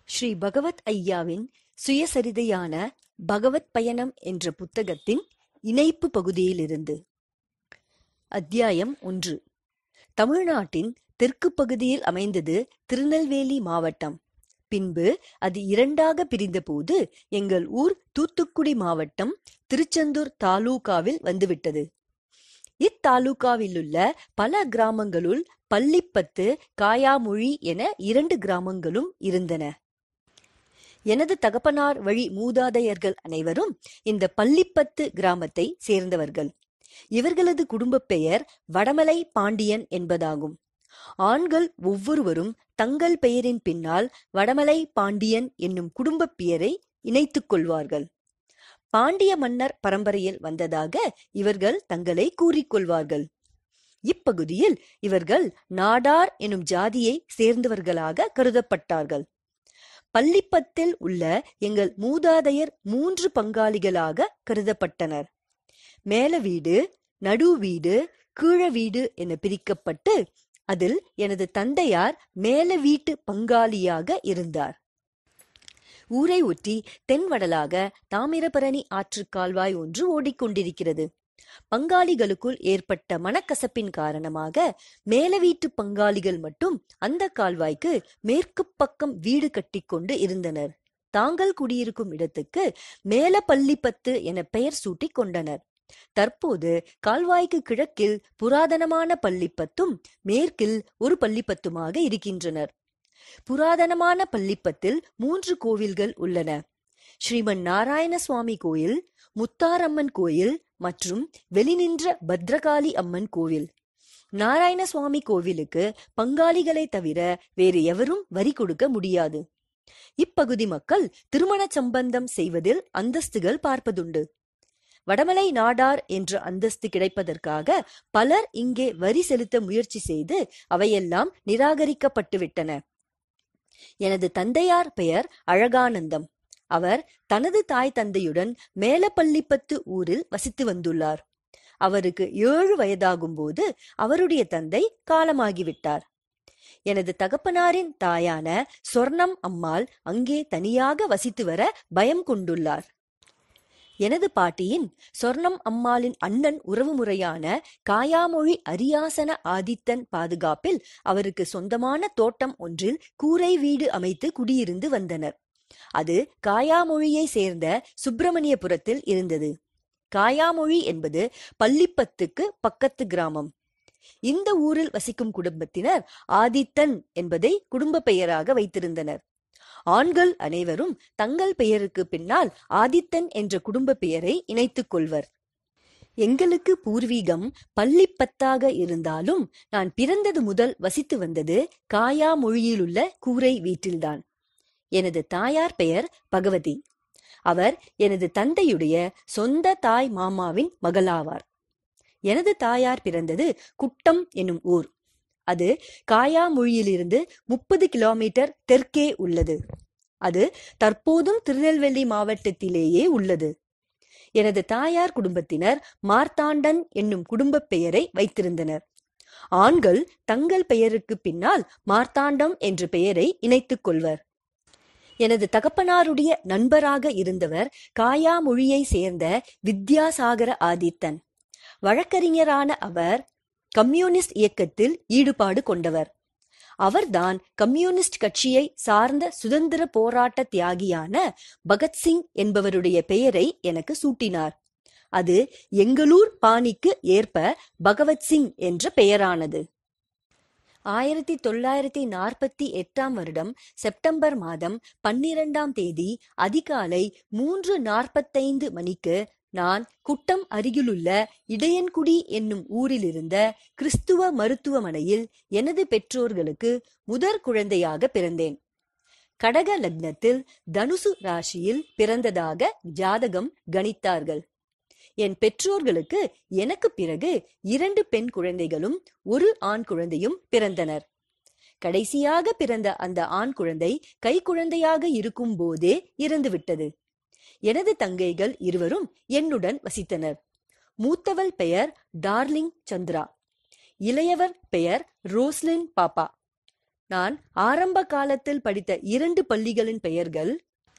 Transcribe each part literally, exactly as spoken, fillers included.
ஸ்ரீபகவத் ஐயாவின் சுயசரிதையான பகவத் பயணம் என்ற புத்தகத்தின் இணைப்பு பகுதியிலிருந்து. அத்தியாயம் ஒன்று. தமிழ்நாட்டின் தெற்கு பகுதியில் அமைந்தது திருநெல்வேலி மாவட்டம். பின்பு அது இரண்டாக பிரிந்தபோது எங்கள் ஊர் தூத்துக்குடி மாவட்டம் திருச்செந்தூர் தாலூகாவில் வந்துவிட்டது. இத்தாலூகாவிலுள்ள பல கிராமங்களுள் பள்ளிப்பத்து, காயாமொழி என இரண்டு கிராமங்களும் இருந்தன. எனது தகப்பனார் வழி மூதாதையர்கள் அனைவரும் இந்த பள்ளிப்பத்து கிராமத்தை சேர்ந்தவர்கள். இவர்களது குடும்ப பெயர் வடமலை பாண்டியன் என்பதாகும். ஆண்கள் ஒவ்வொருவரும் தங்கள் பெயரின் பின்னால் வடமலை பாண்டியன் என்னும் குடும்ப பெயரை இணைத்துக் கொள்வார்கள். பாண்டிய மன்னர் பரம்பரையில் வந்ததாக இவர்கள் தங்களை கூறிக்கொள்வார்கள். இப்பகுதியில் இவர்கள் நாடார் எனும் ஜாதியை சேர்ந்தவர்களாக கருதப்பட்டார்கள். பள்ளிப்பத்தில் உள்ள எங்கள் மூதாதையர் மூன்று பங்காளிகளாக கருதப்பட்டனர். மேல வீடு, நடு வீடு, கீழ வீடு என பிரிக்கப்பட்டு அதில் எனது தந்தையார் மேல வீட்டு பங்காளியாக இருந்தார். ஊரை ஒட்டி தென்வடலாக தாமிரபரணி ஆற்று கால்வாய் ஒன்று ஓடிக்கொண்டிருக்கிறது. பங்காளிகளுக்குள் ஏற்பட்ட மனக்கசப்பின் காரணமாக மேல வீட்டு பங்காளிகள் மட்டும் அந்த கால்வாய்க்கு மேற்கு பக்கம் வீடு கட்டிக்கொண்டு இருந்தனர். தாங்கள் குடியிருக்கும் இடத்துக்கு மேல பள்ளிப்பத்து என பெயர் சூட்டிக் கொண்டனர். தற்போது கால்வாய்க்கு கிழக்கில் புராதனமான பள்ளிப்பத்தும் மேற்கில் ஒரு பள்ளிப்பத்துமாக இருக்கின்றனர். புராதனமான பள்ளிப்பத்தில் மூன்று கோவில்கள் உள்ளன. ஸ்ரீமன் நாராயண சுவாமி கோயில், முத்தாரம்மன் கோயில் மற்றும் வெளிநின்ற பத்ரகாளி அம்மன் கோவில். நாராயண சுவாமி கோவிலுக்கு பங்காளிகளை தவிர வேறு எவரும் வரி கொடுக்க முடியாது. இப்பகுதி மக்கள் திருமண சம்பந்தம் செய்வதில் அந்தஸ்துகள் பார்ப்பதுண்டு. வடமலை நாடார் என்ற அந்தஸ்து கிடைப்பதற்காக பலர் இங்கே வரி செலுத்த முயற்சி செய்து அவையெல்லாம் நிராகரிக்கப்பட்டுவிட்டன. எனது தந்தையார் பெயர் அழகானந்தம். அவர் தனது தாய் தந்தையுடன் மேலப்பள்ளிப்பத்து ஊரில் வசித்து வந்துள்ளார். அவருக்கு ஏழு வயதாகும் போது அவருடைய தந்தை காலமாகிவிட்டார். எனது தகப்பனாரின் தாயான சொர்ணம் அம்மாள் அங்கே தனியாக வசித்து வர பயம் கொண்டுள்ளார். எனது பாட்டியின் சொர்ணம் அம்மாளின் அண்ணன் உறவுமுறையான காயாமொழி அரியாசன ஆதித்தன் பாதுகாப்பில் அவருக்கு சொந்தமான தோட்டம் ஒன்றில் கூரை வீடு அமைத்து குடியிருந்து வந்தனர். அது காயாமொழியை சேர்ந்த சுப்பிரமணியபுரத்தில் இருந்தது. காயாமொழி என்பது பள்ளிப்பத்துக்கு பக்கத்து கிராமம். இந்த ஊரில் வசிக்கும் குடும்பத்தினர் ஆதித்தன் என்பதை குடும்ப பெயராக வைத்திருந்தனர். ஆண்கள் அனைவரும் தங்கள் பெயருக்கு பின்னால் ஆதித்தன் என்ற குடும்ப பெயரை இணைத்துக் கொள்வர். எங்களுக்கு பூர்வீகம் பள்ளிப்பத்தாக இருந்தாலும் நான் பிறந்தது முதல் வசித்து வந்தது காயாமொழியிலுள்ள கூரை வீட்டில்தான். எனது தாயார் பெயர் பகவதி. அவர் எனது தந்தையுடைய சொந்த தாய் மாமாவின் மகளாவார். எனது தாயார் பிறந்தது குட்டம் என்னும் ஊர். அது காயாமொழியிலிருந்து முப்பது கிலோமீட்டர் தெற்கே உள்ளது. அது தற்போதும் திருநெல்வேலி மாவட்டத்திலேயே உள்ளது. எனது தாயார் குடும்பத்தினர் மார்த்தாண்டன் என்னும் குடும்ப பெயரை வைத்திருந்தனர். ஆண்கள் தங்கள் பெயருக்கு பின்னால் மார்த்தாண்டம் என்ற பெயரை இணைத்துக் கொள்வர். எனது தகப்பனாருடைய நண்பராக இருந்தவர் காயாமொழியை சேர்ந்த வித்யாசாகர ஆதித்தன். வழக்கறிஞரான அவர் கம்யூனிஸ்ட் இயக்கத்தில் ஈடுபாடு கொண்டவர். அவர்தான் கம்யூனிஸ்ட் கட்சியை சார்ந்த சுதந்திர போராட்ட தியாகியான பகத்சிங் என்பவருடைய பெயரை எனக்கு சூட்டினார். அது எங்களூர் பாணிக்கு ஏற்ப பகவத் சிங் என்ற பெயரானது. ஆயிரத்தி தொள்ளாயிரத்தி நாற்பத்தி எட்டாம் வருடம் செப்டம்பர் மாதம் பன்னிரண்டாம் தேதி அதிகாலை மூன்று நாற்பத்தைந்து மணிக்கு நான் குட்டம் அருகிலுள்ள இடையன்குடி என்னும் ஊரிலிருந்த கிறிஸ்துவ மருத்துவமனையில் எனது பெற்றோர்களுக்கு முதற் குழந்தையாக பிறந்தேன். கடக லக்னத்தில் தனுசு ராசியில் பிறந்ததாக ஜாதகம் கணித்தார்கள். என் பெற்றோர்களுக்கு எனக்கு பிறகு இரண்டு பெண் குழந்தைகளும் ஒரு ஆண் குழந்தையும் பிறந்தனர். கடைசியாக பிறந்த அந்த ஆண் குழந்தை கை குழந்தையாக இருக்கும் போதே இறந்துவிட்டது. எனது தங்கைகள் இருவரும் என்னுடன் வசித்தனர். மூத்தவள் பெயர் டார்லிங் சந்திரா, இளையவர் பெயர் ரோஸ்லின் பாப்பா. நான் ஆரம்ப காலத்தில் படித்த இரண்டு பள்ளிகளின் பெயர்கள்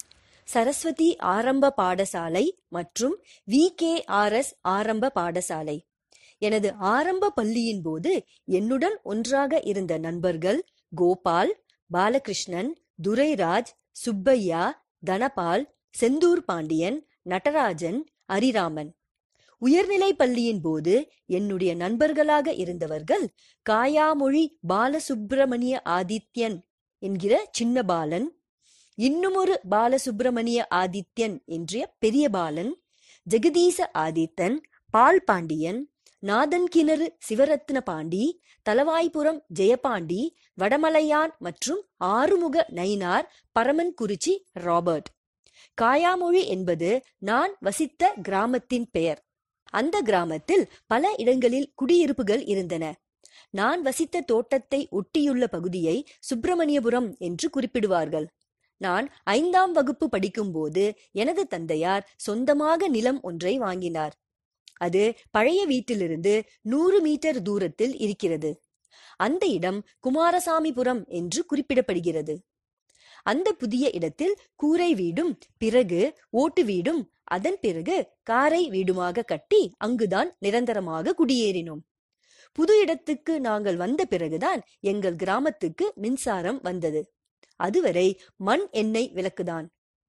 சரஸ்வதி ஆரம்ப பாடசாலை மற்றும் வி கே ஆர் எஸ் ஆரம்ப பாடசாலை. எனது ஆரம்ப பள்ளியின் போது என்னுடன் ஒன்றாக இருந்த நண்பர்கள் கோபால், பாலகிருஷ்ணன், துரைராஜ், சுப்பையா, தனபால், செந்தூர் பாண்டியன், நடராஜன், அரிராமன். உயர்நிலை பள்ளியின் போது என்னுடைய நண்பர்களாக இருந்தவர்கள் காயாமொழி பாலசுப்பிரமணிய ஆதித்யன் என்கிற சின்ன பாலன், இன்னுமொரு பாலசுப்பிரமணிய ஆதித்யன் என்ற பெரிய பாலன், ஜெகதீச ஆதித்தன், பால் பாண்டியன், நாதன் கிணறு சிவரத்ன பாண்டி, தலவாய்புரம் ஜெயபாண்டி, வடமலையான் மற்றும் ஆறுமுக நயினார், பரமன் குறிச்சி ராபர்ட். காயாமொழி என்பது நான் வசித்த கிராமத்தின் பெயர். அந்த கிராமத்தில் பல இடங்களில் குடியிருப்புகள் இருந்தன. நான் வசித்த தோட்டத்தை ஒட்டியுள்ள பகுதியை சுப்பிரமணியபுரம் என்று குறிப்பிடுவார்கள். நான் ஐந்தாம் வகுப்பு படிக்கும் போது எனது தந்தையார் சொந்தமாக நிலம் ஒன்றை வாங்கினார். அது பழைய வீட்டிலிருந்து நூறு மீட்டர் தூரத்தில் இருக்கிறது. அந்த இடம் குமாரசாமிபுரம் என்று குறிப்பிடப்படுகிறது. அந்த புதிய இடத்தில் கூரை வீடும் பிறகு ஓட்டு வீடும் அதன் பிறகு காரை வீடுமாக கட்டி அங்குதான் நிரந்தரமாக குடியேறினோம். புது இடத்துக்கு நாங்கள் வந்த பிறகுதான் எங்கள் கிராமத்துக்கு மின்சாரம் வந்தது. அதுவரை மண் எண்ணெய் விளக்குதான்.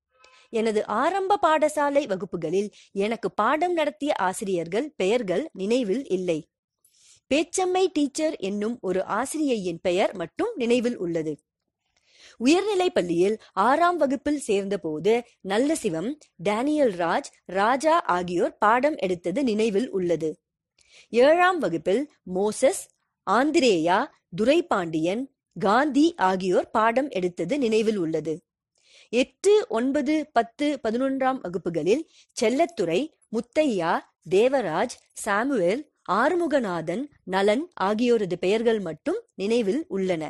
எனது ஆரம்ப பாடசாலை வகுப்புகளில் எனக்கு பாடம் நடத்திய ஆசிரியர்கள் பெயர்கள் நினைவில் இல்லை. பேச்சம்மை டீச்சர் என்னும் ஒரு ஆசிரியையின் பெயர் மட்டும் நினைவில் உள்ளது. உயர்நிலை பள்ளியில் ஆறாம் வகுப்பில் சேர்ந்த போது நல்ல சிவம், டேனியல் ராஜ், ராஜா ஆகியோர் பாடம் எடுத்தது நினைவில் உள்ளது. ஏழாம் வகுப்பில் மோசஸ், ஆந்திரேயா, துரைபாண்டியன், காந்தி ஆகியோர் பாடம் எடுத்தது நினைவில் உள்ளது. எட்டு, ஒன்பது, பத்து, பதினொன்றாம் வகுப்புகளில் செல்லத்துறை, முத்தையா, தேவராஜ், சாமுவேல், ஆறுமுகநாதன், நலன் ஆகியோரது பெயர்கள் மட்டும் நினைவில் உள்ளன.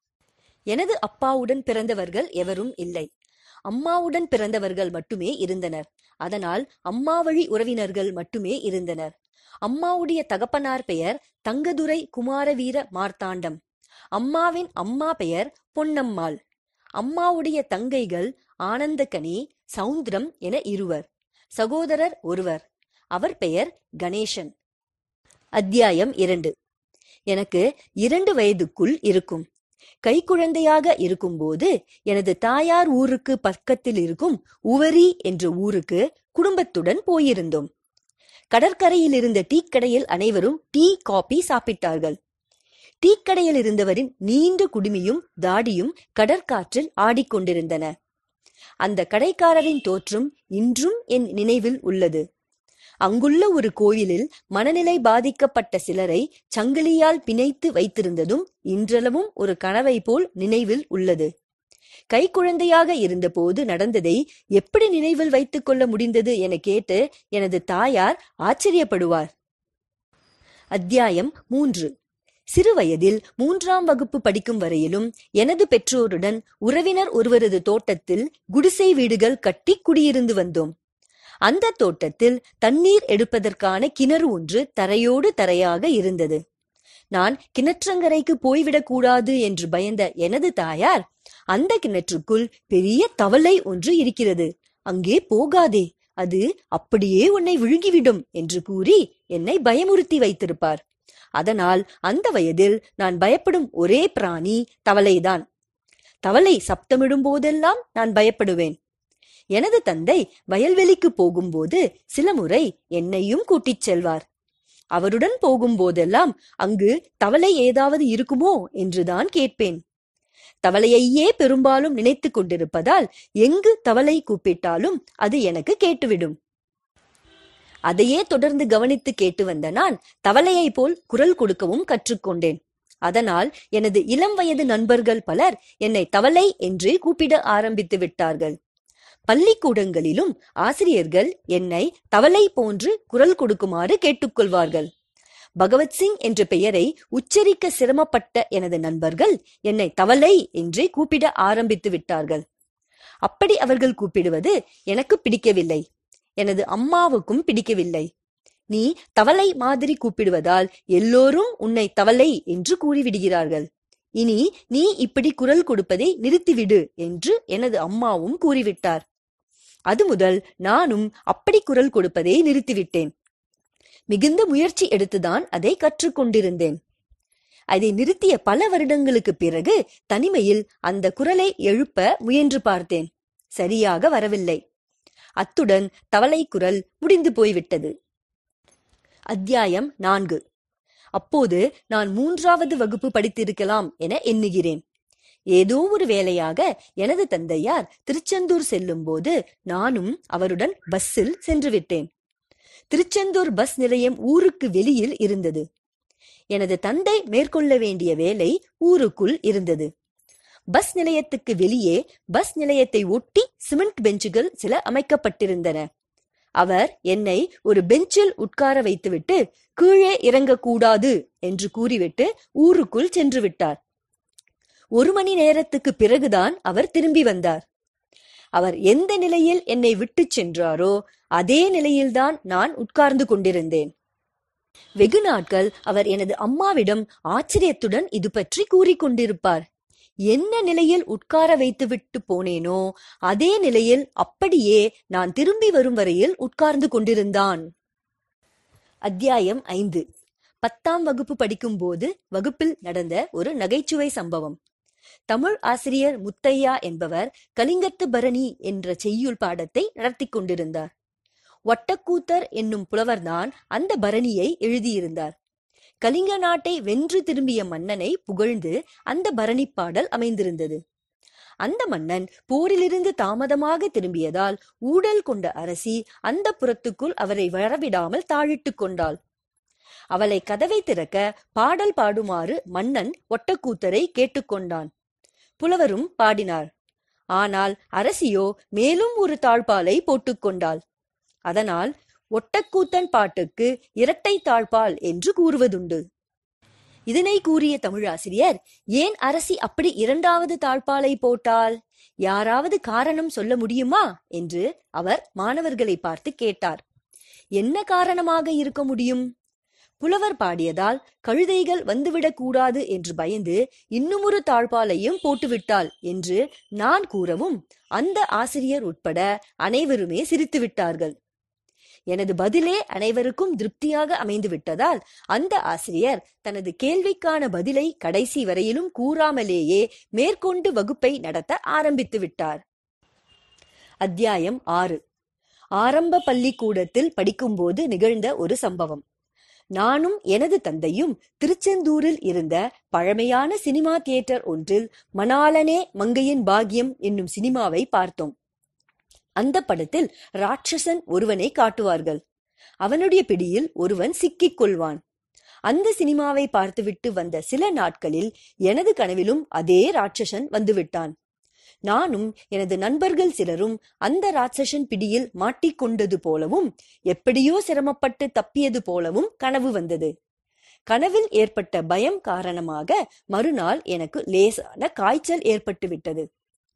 எனது அப்பாவுடன் பிறந்தவர்கள் எவரும் இல்லை. அம்மாவுடன் பிறந்தவர்கள் மட்டுமே இருந்தனர். அதனால் அம்மா வழி உறவினர்கள் மட்டுமே இருந்தனர். அம்மாவுடைய தகப்பனார் பெயர் தங்கதுரை குமாரவீர மார்த்தாண்டம். அம்மாவின் அம்மா பெயர் பொன்னம்மாள். அம்மாவுடைய தங்கைகள் ஆனந்தகனி, சவுந்திரம் என இருவர். சகோதரர் ஒருவர். அவர் பெயர் கணேசன். அத்தியாயம் இரண்டு. எனக்கு இரண்டு வயதுக்குள் இருக்கும். கைக்குழந்தையாக இருக்கும்போது எனது தாயார் ஊருக்கு பக்கத்தில் இருக்கும் உவரி என்ற ஊருக்கு குடும்பத்துடன் போயிருந்தோம். கடற்கரையில் இருந்த டீக்கடையில் அனைவரும் டீ காபி சாப்பிட்டார்கள். டீக்கடையில் இருந்தவரின் நீண்ட குடுமியும் தாடியும் கடற்காற்றில் ஆடிக்கொண்டிருந்தன. அந்த கடைக்காரரின் தோற்றம் இன்றும் என் நினைவில் உள்ளது. அங்குள்ள ஒரு கோயிலில் மனநிலை பாதிக்கப்பட்ட சிலரை சங்கிலியால் பிணைத்து வைத்திருந்ததும் இன்றளவும் ஒரு கனவை போல் நினைவில் உள்ளது. கைக்குழந்தையாக இருந்தபோது நடந்ததை எப்படி நினைவில் வைத்துக் கொள்ள முடிந்தது என கேட்டு எனது தாயார் ஆச்சரியப்படுவார். அத்தியாயம் மூன்று. சிறுவயதில் மூன்றாம் வகுப்பு படிக்கும் வரையிலும் எனது பெற்றோருடன் உறவினர் ஒருவரது தோட்டத்தில் குடிசை வீடுகள் கட்டி குடியிருந்து வந்தோம். அந்த தோட்டத்தில் தண்ணீர் எடுப்பதற்கான கிணறு ஒன்று தரையோடு தரையாக இருந்தது. நான் கிணற்றங்கரைக்கு போய்விடக் கூடாது என்று பயந்த எனது தாயார், அந்த கிணற்றுக்குள் பெரிய தவளை ஒன்று இருக்கிறது, அங்கே போகாதே, அது அப்படியே உன்னை விழுங்கிவிடும் என்று கூறி என்னை பயமுறுத்தி வைத்திருப்பார். அதனால் அந்த வயதில் நான் பயப்படும் ஒரே பிராணி தவளைதான். தவளை சப்தமிடும் போதெல்லாம் நான் பயப்படுவேன். எனது தந்தை வயல்வெளிக்கு போகும்போது சில முறை என்னையும் கூட்டிச் செல்வார். அவருடன் போகும்போதெல்லாம் அங்கு தவளை ஏதாவது இருக்குமோ என்றுதான் கேட்பேன். தவளையையே பெரும்பாலும் நினைத்து கொண்டிருப்பதால் எங்கு தவளை கூப்பிட்டாலும் அது எனக்கு கேட்டுவிடும். அதையே தொடர்ந்து கவனித்து கேட்டு வந்த நான் தவளையை போல் குரல் கொடுக்கவும் கற்றுக்கொண்டேன். அதனால் எனது இளம் வயது நண்பர்கள் பலர் என்னை தவளை என்று கூப்பிட ஆரம்பித்து விட்டார்கள். பள்ளிக்கூடங்களிலும் ஆசிரியர்கள் என்னை தவளை போன்று குரல் கொடுக்குமாறு கேட்டுக்கொள்வார்கள். பகவத் சிங் என்ற பெயரை உச்சரிக்க சிரமப்பட்ட எனது நண்பர்கள் என்னை தவளை என்றே கூப்பிட ஆரம்பித்து விட்டார்கள். அப்படி அவர்கள் கூப்பிடுவது எனக்கு பிடிக்கவில்லை. எனது அம்மாவுக்கும் பிடிக்கவில்லை. நீ தவளை மாதிரி கூப்பிடுவதால் எல்லோரும் உன்னை தவளை என்று கூறிவிடுகிறார்கள். இனி நீ இப்படி குரல் கொடுப்பதை நிறுத்திவிடு என்று எனது அம்மாவும் கூறிவிட்டார். அது முதல் நானும் அப்படி குரல் கொடுப்பதை நிறுத்திவிட்டேன். மிகுந்த முயற்சி எடுத்துதான் அதை கற்றுக்கொண்டிருந்தேன். அதை நிறுத்திய பல வருடங்களுக்கு பிறகு தனிமையில் அந்த குரலை எழுப்ப முயன்று பார்த்தேன். சரியாக வரவில்லை. அத்துடன் தவளை குரல் முடிந்து போய்விட்டது. அத்தியாயம் நான்கு. அப்போது நான் மூன்றாவது வகுப்பு படித்திருக்கலாம் என எண்ணுகிறேன். ஏதோ ஒரு வேலையாக எனது தந்தையார் திருச்செந்தூர் செல்லும் போது நானும் அவருடன் பஸ்ஸில் சென்று விட்டேன். திருச்செந்தூர் பஸ் நிலையம் ஊருக்கு வெளியில் இருந்தது. எனது தந்தை மேற்கொள்ள வேண்டிய வேலை ஊருக்குள் இருந்தது. பஸ் நிலையத்துக்கு வெளியே பஸ் நிலையத்தை ஒட்டி சிமெண்ட் பெஞ்சுகள் சில அமைக்கப்பட்டிருந்தன. அவர் என்னை ஒரு பெஞ்சில் உட்கார வைத்துவிட்டு கீழே இறங்கக்கூடாது என்று கூறிவிட்டு ஊருக்குள் சென்று விட்டார். ஒரு மணி நேரத்துக்கு பிறகுதான் அவர் திரும்பி வந்தார். அவர் எந்த நிலையில் என்னை விட்டு சென்றாரோ அதே நிலையில்தான் நான் உட்கார்ந்து கொண்டிருந்தேன். வெகு நாட்கள் அவர் எனது அம்மாவிடம் ஆச்சரியத்துடன் இது பற்றி கூறிக்கொண்டிருப்பார். என்ன நிலையில் உட்கார வைத்து விட்டு போனேனோ அதே நிலையில் அப்படியே நான் திரும்பி வரும் வரையில் உட்கார்ந்து கொண்டிருந்தான். அத்தியாயம் ஐந்து. பத்தாம் வகுப்பு படிக்கும் போது வகுப்பில் நடந்த ஒரு நகைச்சுவை சம்பவம். தமிழ் ஆசிரியர் முத்தையா என்பவர் கலிங்கத்து பரணி என்ற செய்யுள் பாடத்தை நடத்தி கொண்டிருந்தார். ஒட்டக்கூத்தர் என்னும் புலவர்தான் அந்த பரணியை எழுதியிருந்தார். கலிங்க நாட்டை வென்று திரும்பிய மன்னனை புகழ்ந்து அந்த பரணி பாடல் அமைந்திருந்தது. அந்த மன்னன் போரிலிருந்து தாமதமாக திரும்பியதால் ஊடல் கொண்ட அரசி அந்த புறத்துக்குள் அவரை வரவிடாமல் தாழிட்டுக் கொண்டாள். அவளை கதவை திறக்க பாடல் பாடுமாறு மன்னன் ஒட்டக்கூத்தரை கேட்டுக்கொண்டான். புலவரும் பாடினார். ஆனால் அரசியோ மேலும் ஒரு தாழ்பாலை போட்டுக்கொண்டாள். அதனால் ஒட்டக்கூத்தன் பாட்டுக்கு இரட்டை தாழ்பால் என்று கூறுவதுண்டு. இதனை கூறிய தமிழாசிரியர், ஏன் அரசி அப்படி இரண்டாவது தாழ்பாலை போட்டாள்? யாராவது காரணம் சொல்ல முடியுமா என்று அவர் மாணவர்களை பார்த்து கேட்டார். என்ன காரணமாக இருக்க முடியும்? புலவர் பாடியதால் கழுதைகள் வந்துவிடக் கூடாது என்று பயந்து இன்னுமொரு தாழ்பாலையும் போட்டுவிட்டாள் என்று நான் கூறவும் அந்த ஆசிரியர் உட்பட அனைவருமே சிரித்து விட்டார்கள். எனது பதிலே அனைவருக்கும் திருப்தியாக அமைந்து விட்டதால் அந்த ஆசிரியர் தனது கேள்விக்கான பதிலை கடைசி வரையிலும் கூறாமலேயே மேற்கொண்டு வகுப்பை நடத்த ஆரம்பித்து விட்டார். அத்தியாயம் ஆறு. ஆரம்ப பள்ளிக்கூடத்தில் படிக்கும்போது நிகழ்ந்த ஒரு சம்பவம். நானும் எனது தந்தையும் திருச்செந்தூரில் இருந்த பழமையான சினிமா தியேட்டர் ஒன்றில் மணாளனே மங்கையின் பாக்கியம் என்னும் சினிமாவை பார்த்தோம். அந்த படத்தில் ராட்சசன் ஒருவனை காட்டுவார்கள். அவனுடைய பிடியில் ஒருவன் சிக்கிக் கொள்வான். அந்த சினிமாவை பார்த்துவிட்டு வந்த சில நாட்களில் எனது கனவிலும் அதே ராட்சசன் வந்துவிட்டான். நானும் எனது நண்பர்கள் சிலரும் அந்த ராட்சசன் பிடியில் மாட்டிக்கொண்டது போலவும் எப்படியோ சிரமப்பட்டு தப்பியது போலவும் கனவு வந்தது. கனவில் ஏற்பட்ட பயம் காரணமாக மறுநாள் எனக்கு லேசான காய்ச்சல் ஏற்பட்டு விட்டது.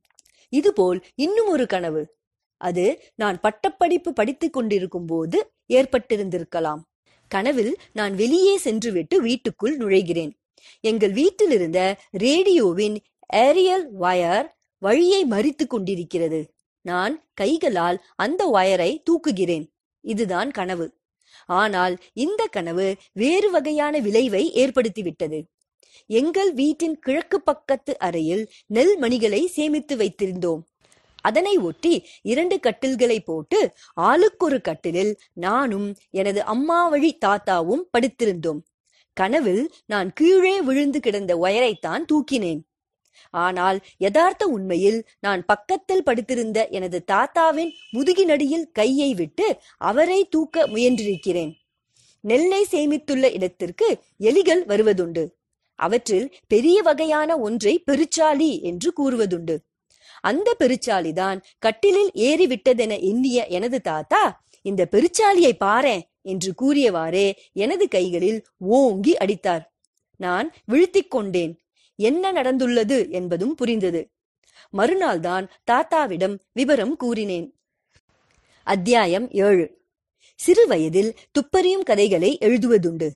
இதுபோல் இன்னும் ஒரு கனவு. அது நான் பட்டப்படிப்பு படித்துக் கொண்டிருக்கும் போது ஏற்பட்டிருந்திருக்கலாம். கனவில் நான் வெளியே சென்றுவிட்டு வீட்டுக்குள் நுழைகிறேன். எங்கள் வீட்டில் இருந்த ரேடியோவின் ஏரியல் வயர் வழியை மறித்து கொண்டிருக்கிறது. நான் கைகளால் அந்த வயரை தூக்குகிறேன். இதுதான் கனவு. ஆனால் இந்த கனவு வேறு வகையான விளைவை ஏற்படுத்திவிட்டது. எங்கள் வீட்டின் கிழக்கு பக்கத்து அறையில் நெல் மணிகளை சேமித்து வைத்திருந்தோம். அதனை ஒட்டி இரண்டு கட்டில்களை போட்டு ஆளுக்கொரு கட்டிலில் நானும் எனது அம்மா வழி தாத்தாவும் படுத்திருந்தோம். கனவில் நான் கீழே விழுந்து கிடந்த ஒயரைத்தான் தூக்கினேன். ஆனால் யதார்த்த உண்மையில் நான் பக்கத்தில் படுத்திருந்த எனது தாத்தாவின் முதுகினடியில் கையை விட்டு அவரை தூக்க முயன்றிருக்கிறேன். நெல்லை சேமித்துள்ள இடத்திற்கு எலிகள் வருவதுண்டு. அவற்றில் பெரிய வகையான ஒன்றை பெருச்சாளி என்று கூறுவதுண்டு. அந்த பெருச்சாலிதான் கட்டிலில் ஏறிவிட்டதென எண்ணிய எனது தாத்தா, இந்த பெருச்சாலியை பாரேன் என்று கூறியவாறே எனது கைகளில் ஓங்கி அடித்தார். நான் விழித்திக் கொண்டேன். என்ன நடந்துள்ளது என்பதும் புரிந்தது. மறுநாள் தான் தாத்தாவிடம் விவரம் கூறினேன். அத்தியாயம் ஏழு. சிறு வயதில் துப்பறியும் கதைகளை எழுதுவதுண்டு.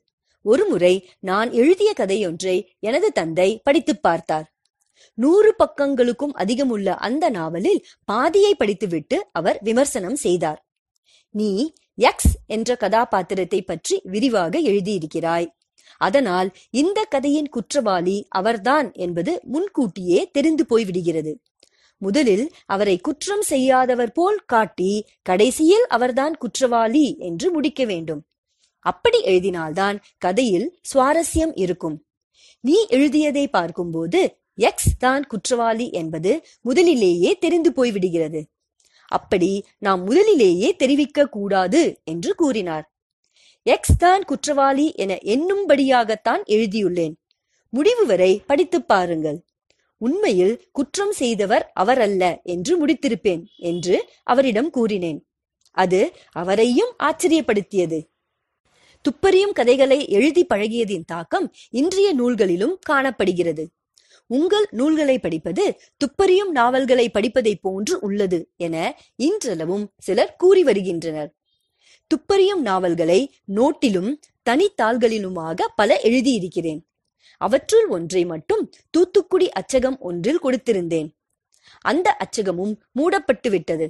ஒருமுறை நான் எழுதிய கதையொன்றை எனது தந்தை படித்துப் பார்த்தார். நூறு பக்கங்களுக்கும் அதிகமுள்ள அந்த நாவலில் பாதியை படித்துவிட்டு அவர் விமர்சனம் செய்தார். நீ எக்ஸ் என்ற கதாபாத்திரத்தை பற்றி விரிவாக எழுதியிருக்கிறாய். அதனால் இந்த கதையின் குற்றவாளி அவர்தான் என்பது முன்கூட்டியே தெரிந்து போய்விடுகிறது. முதலில் அவரை குற்றம் செய்யாதவர் போல் காட்டி கடைசியில் அவர்தான் குற்றவாளி என்று முடிக்க வேண்டும். அப்படி எழுதினால்தான் கதையில் சுவாரஸ்யம் இருக்கும். நீ எழுதியதை பார்க்கும்போது எக்ஸ் தான் குற்றவாளி என்பது முதலிலேயே தெரிந்து போய்விடுகிறது. அப்படி நாம் முதலிலேயே தெரிவிக்க கூடாது என்று கூறினார். எக்ஸ் தான் குற்றவாளி என எண்ணும்படியாகத்தான் எழுதியுள்ளேன். முடிவு வரை படித்துப் பாருங்கள். உண்மையில் குற்றம் செய்தவர் அவரல்ல என்று முடித்திருப்பேன் என்று அவரிடம் கூறினேன். அது அவரையும் ஆச்சரியப்படுத்தியது. துப்பறியும் கதைகளை எழுதி பழகியதின் தாக்கம் இன்றைய நூல்களிலும் காணப்படுகிறது. உங்கள் நூல்களை படிப்பது துப்பறியும் நாவல்களை படிப்பதை போன்று உள்ளது என இன்றளவும் சிலர் கூறி வருகின்றனர். துப்பறியும் நாவல்களை நோட்டிலும் தனித்தாள்களிலுமாக பல எழுதியிருக்கிறேன். அவற்றுள் ஒன்றை மட்டும் தூத்துக்குடி அச்சகம் ஒன்றில் கொடுத்திருந்தேன். அந்த அச்சகமும் மூடப்பட்டு விட்டது.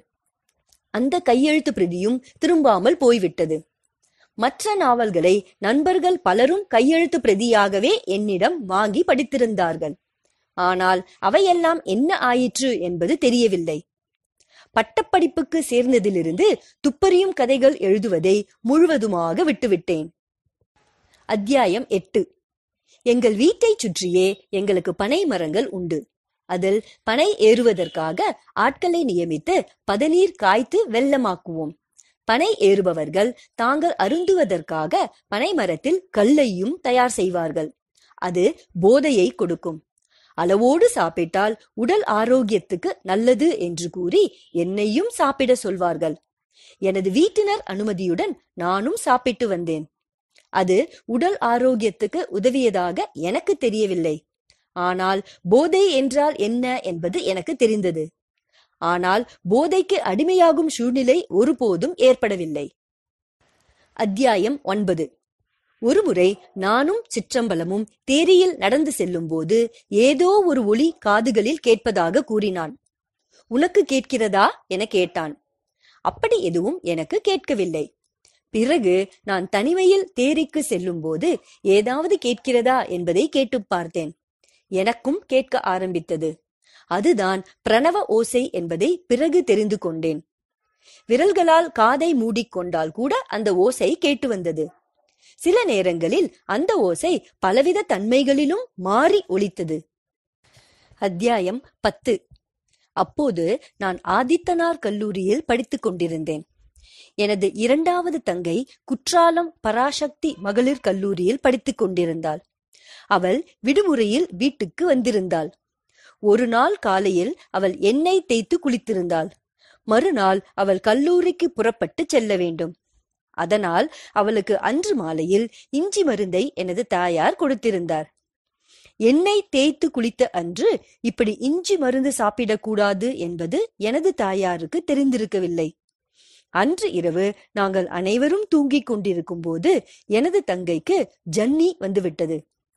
அந்த கையெழுத்து பிரதியும் திரும்பாமல் போய்விட்டது. மற்ற நாவல்களை நண்பர்கள் பலரும் கையெழுத்து பிரதியாகவே என்னிடம் வாங்கி படித்திருந்தார்கள். ஆனால் அவையெல்லாம் என்ன ஆயிற்று என்பது தெரியவில்லை. பட்டப்படிப்புக்கு சேர்ந்ததிலிருந்து துப்பறியும் கதைகள் எழுதுவதை முழுவதுமாக விட்டுவிட்டேன். அத்தியாயம் எட்டு. எங்கள் வீட்டை சுற்றியே எங்களுக்கு பனை மரங்கள் உண்டு. அதில் பனை ஏறுவதற்காக ஆட்களை நியமித்து பதநீர் காய்த்து வெல்லமாக்குவோம். பனை ஏறுபவர்கள் தாங்கள் அருந்துவதற்காக பனை மரத்தில் கல்லையும் தயார் செய்வார்கள். அது போதையை கொடுக்கும். அளவோடு சாப்பிட்டால் உடல் ஆரோக்கியத்துக்கு நல்லது என்று கூறி என்னையும் சாப்பிட சொல்வார்கள். எனது வீட்டினர் அனுமதியுடன் நானும் சாப்பிட்டு வந்தேன். அது உடல் ஆரோக்கியத்துக்கு உதவியதாக எனக்கு தெரியவில்லை. ஆனால் போதை என்றால் என்ன என்பது எனக்கு தெரிந்தது. ஆனால் போதைக்கு அடிமையாகும் சூழ்நிலை ஒருபோதும் ஏற்படவில்லை. அத்தியாயம் ஒன்பது. ஒருமுறை நானும் சிற்றம்பலமும் தேரியில் நடந்து செல்லும் போது ஏதோ ஒரு ஒலி காதுகளில் கேட்பதாக கூறினான். உனக்கு கேட்கிறதா என கேட்டான். அப்படி எதுவும் எனக்கு கேட்கவில்லை. பிறகு நான் தனிமையில் தேரிக்கு செல்லும் போது ஏதாவது கேட்கிறதா என்பதை கேட்டு பார்த்தேன். எனக்கும் கேட்க ஆரம்பித்தது. அதுதான் பிரணவ ஓசை என்பதை பிறகு தெரிந்து கொண்டேன். விரல்களால் காதை மூடிக்கொண்டால் கூட அந்த ஓசை கேட்டு வந்தது. சில நேரங்களில் அந்த ஓசை பலவித தன்மைகளிலும் மாறி ஒலித்தது. அத்தியாயம் பத்து. அப்போது நான் ஆதித்தனார் கல்லூரியில் படித்துக் கொண்டிருந்தேன். எனது இரண்டாவது தங்கை குற்றாலம் பராசக்தி மகளிர் கல்லூரியில் படித்துக் கொண்டிருந்தாள். அவள் விடுமுறையில் வீட்டுக்கு வந்திருந்தாள். ஒரு நாள் காலையில் அவள் எண்ணெய் தேய்த்து குளித்திருந்தாள். மறுநாள் அவள் கல்லூரிக்கு புறப்பட்டு செல்ல வேண்டும். அதனால் அவளுக்கு அன்று மாலையில் இஞ்சி மருந்தை எனது தாயார் கொடுத்திருந்தார். எண்ணெய் தேய்த்து குளித்த அன்று இப்படி இஞ்சி மருந்து சாப்பிடக்கூடாது என்பது எனது தாயாருக்கு தெரிந்திருக்கவில்லை. அன்று இரவு நாங்கள் அனைவரும் தூங்கிக் கொண்டிருக்கும் போது எனது தங்கைக்கு ஜன்னி வந்துவிட்டது.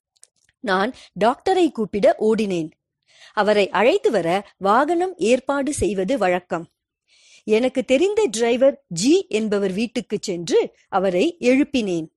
நான் டாக்டரை கூப்பிட ஓடினேன். அவரை அழைத்து வர வாகனம் ஏற்பாடு செய்வது வழக்கம். எனக்கு தெரிந்த டிரைவர் ஜி என்பவர் வீட்டுக்கு சென்று அவரை எழுப்பினேன்.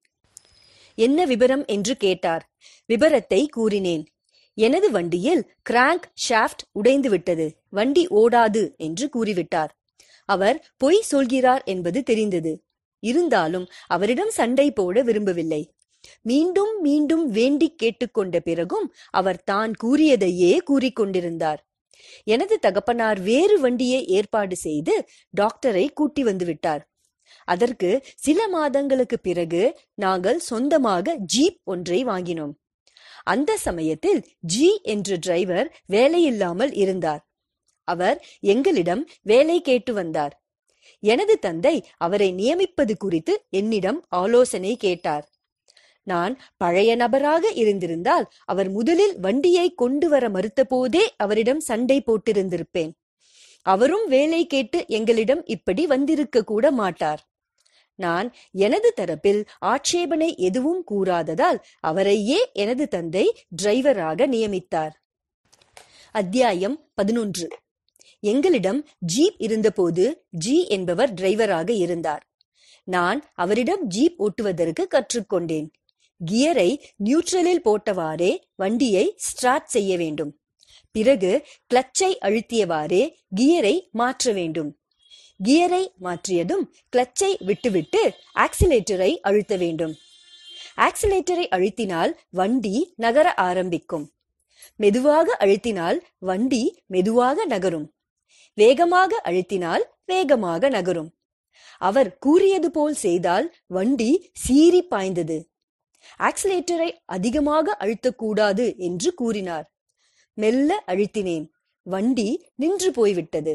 என்ன விபரம் என்று கேட்டார். விபரத்தை கூறினேன். எனது வண்டியில் கிராங்க் ஷாஃப்ட் உடைந்து விட்டது, வண்டி ஓடாது என்று கூறிவிட்டார். அவர் பொய் சொல்கிறார் என்பது தெரிந்தது. இருந்தாலும் அவரிடம் சண்டை போட விரும்பவில்லை. மீண்டும் மீண்டும் வேண்டி கேட்டுக்கொண்ட பிறகும் அவர் தான் கூறியதையே கூறிக்கொண்டிருந்தார். எனது தகப்பனார் வேறு வண்டியை ஏற்பாடு செய்து டாக்டரை கூட்டி வந்து விட்டார். அதற்கு சில மாதங்களுக்கு பிறகு நாங்கள் சொந்தமாக ஜீப் ஒன்றை வாங்கினோம். அந்த சமயத்தில் ஜி என்ற டிரைவர் வேலையில்லாமல் இருந்தார். அவர் எங்களிடம் வேலை கேட்டு வந்தார். எனது தந்தை அவரை நியமிப்பது குறித்து என்னிடம் ஆலோசனை கேட்டார். நான் பழைய நபராக இருந்திருந்தால் அவர் முதலில் வண்டியை கொண்டு வர மறுத்த போதே அவரிடம் சண்டை போட்டிருந்திருப்பேன். அவரும் வேலை கேட்டு எங்களிடம் இப்படி வந்திருக்க கூட மாட்டார். நான் எனது தரப்பில் ஆட்சேபனை எதுவும் கூறாததால் அவரையே எனது தந்தை டிரைவராக நியமித்தார். அத்தியாயம் பதினொன்று. எங்களிடம் ஜீப் இருந்தபோது ஜி என்பவர் டிரைவராக இருந்தார். நான் அவரிடம் ஜீப் ஓட்டுவதற்கு கற்றுக்கொண்டேன். கியரை நியூட்ரலில் போட்டவாறே வண்டியை ஸ்டார்ட் செய்ய வேண்டும். பிறகு கிளச்சை அழுத்தியவாறே கியரை மாற்ற வேண்டும். கியரை மாற்றியதும் கிளச்சை விட்டுவிட்டு ஆக்சிலேட்டரை அழுத்த வேண்டும். ஆக்சிலேட்டரை அழுத்தினால் வண்டி நகர ஆரம்பிக்கும். மெதுவாக அழுத்தினால் வண்டி மெதுவாக நகரும். வேகமாக அழுத்தினால் வேகமாக நகரும். அவர் கூறியது போல் செய்தால் வண்டி சீறி பாய்ந்தது. ஆக்சிலேட்டரை அதிகமாக அழுத்தக்கூடாது என்று கூறினார். மெல்ல அழுத்தினேன். வண்டி நின்று போய்விட்டது.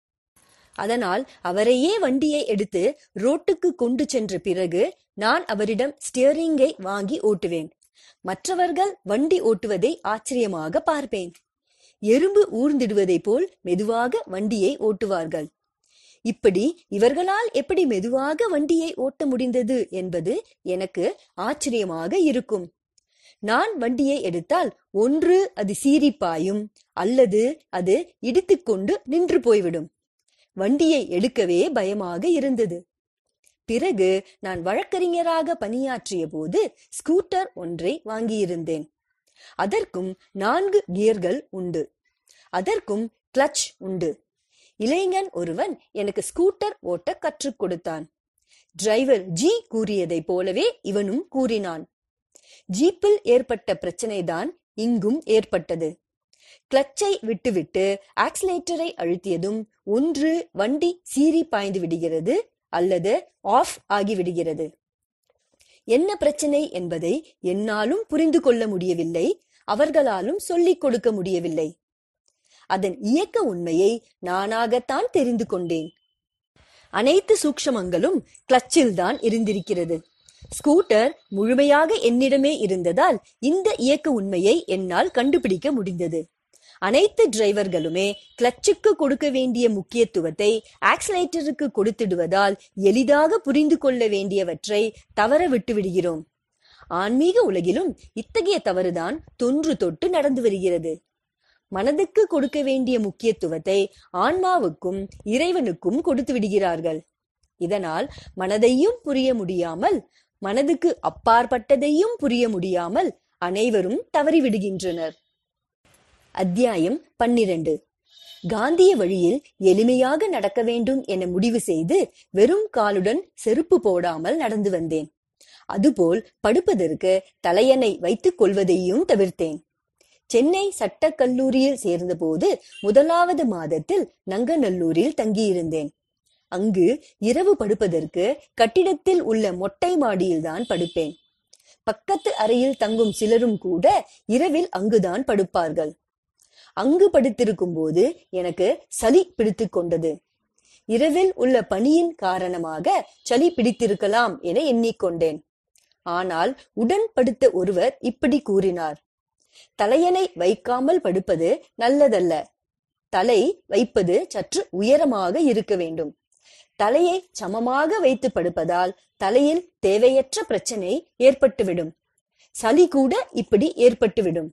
அதனால் அவரையே வண்டியை எடுத்து ரோட்டுக்கு கொண்டு சென்ற பிறகு நான் அவரிடம் ஸ்டியரிங்கை வாங்கி ஓட்டுவேன். மற்றவர்கள் வண்டி ஓட்டுவதை ஆச்சரியமாக பார்ப்பேன். எறும்பு ஊர்ந்திடுவதை போல் மெதுவாக வண்டியை ஓட்டுவார்கள். இப்படி இவர்களால் எப்படி மெதுவாக வண்டியை ஓட்ட முடிந்தது என்பது எனக்கு ஆச்சரியமாக இருக்கும். நான் வண்டியை எடுத்தால் ஒன்று அது சீறி பாயும், அல்லது அது இடித்துக்கொண்டு நின்று போய்விடும். வண்டியை எடுக்கவே பயமாக இருந்தது. பிறகு நான் வழக்கறிஞராக பணியாற்றிய போது ஸ்கூட்டர் ஒன்றை வாங்கியிருந்தேன். அதற்கும் நான்கு கியர்கள் உண்டு. அதற்கும் கிளட்ச் உண்டு. இளைஞன் ஒருவன் எனக்கு ஸ்கூட்டர் ஓட்ட கற்றுக் கொடுத்தான். டிரைவர் ஜி கூறியதை போலவே இவனும் கூறினான். ஜீப்பில் ஏற்பட்ட பிரச்சனைதான் இங்கும் ஏற்பட்டது. கிளச்சை விட்டுவிட்டு ஆக்சிலேட்டரை அழுத்தியதும் ஒன்று வண்டி சீறி பாய்ந்து விடுகிறது, அல்லது ஆஃப் ஆகிவிடுகிறது. என்ன பிரச்சனை என்பதை என்னாலும் புரிந்து கொள்ள முடியவில்லை, அவர்களாலும் சொல்லிக் கொடுக்க முடியவில்லை. அதன் இயக்க உண்மையை நானாகத்தான் தெரிந்து கொண்டேன். அனைத்து சூக்ஷமங்களும் கிளச்சில் தான் இருந்திருக்கிறது. ஸ்கூட்டர் முழுமையாக என்னிடமே இருந்ததால் இந்த இயக்க உண்மையை என்னால் கண்டுபிடிக்க முடிந்தது. அனைத்து டிரைவர்களுமே கிளச்சுக்கு கொடுக்க வேண்டிய முக்கியத்துவத்தை ஆக்சிலேட்டருக்கு கொடுத்திடுவதால் எளிதாக புரிந்து கொள்ள வேண்டியவற்றை தவற விட்டு விடுகிறோம். ஆன்மீக உலகிலும் இத்தகைய தவறுதான் தொன்று தொட்டு நடந்து வருகிறது. மனதுக்கு கொடுக்க வேண்டிய முக்கியத்துவத்தை ஆன்மாவுக்கும் இறைவனுக்கும் கொடுத்து விடுகிறார்கள். இதனால் மனதையும் புரிய முடியாமல், மனதுக்கு அப்பாற்பட்டதையும் புரிய முடியாமல் அனைவரும் தவறிவிடுகின்றனர். அத்தியாயம் பன்னிரண்டு. காந்திய வழியில் எளிமையாக நடக்க வேண்டும் என முடிவு செய்து வெறும் காலுடன் செருப்பு போடாமல் நடந்து வந்தேன். அதுபோல் படுப்பதற்கு தலையணை வைத்துக் கொள்வதையும் தவிர்த்தேன். சென்னை சட்டக் கல்லூரியில் சேர்ந்தபோது முதலாவது மாதத்தில் நங்கநல்லூரில் தங்கியிருந்தேன். அங்கு இரவு படுப்பதற்கு கட்டிடத்தில் உள்ள மொட்டை மாடியில்தான் படுப்பேன். பக்கத்து அறையில் தங்கும் சிலரும் கூட இரவில் அங்குதான் படுப்பார்கள். அங்கு படுத்திருக்கும் போது எனக்கு சளி பிடித்து கொண்டது. இரவில் உள்ள பனியின் காரணமாக சளி பிடித்திருக்கலாம் என எண்ணிக்கொண்டேன். ஆனால் உடன் படுத்த ஒருவர் இப்படி கூறினார்: தலையணை வைக்காமல் படுப்பது நல்லதல்ல. தலை வைப்பது சற்று உயரமாக இருக்க வேண்டும். தலையை சமமாக வைத்து படுப்பதால் தலையில் தேவையற்ற பிரச்சனை ஏற்பட்டுவிடும். சளி கூட இப்படி ஏற்பட்டுவிடும்.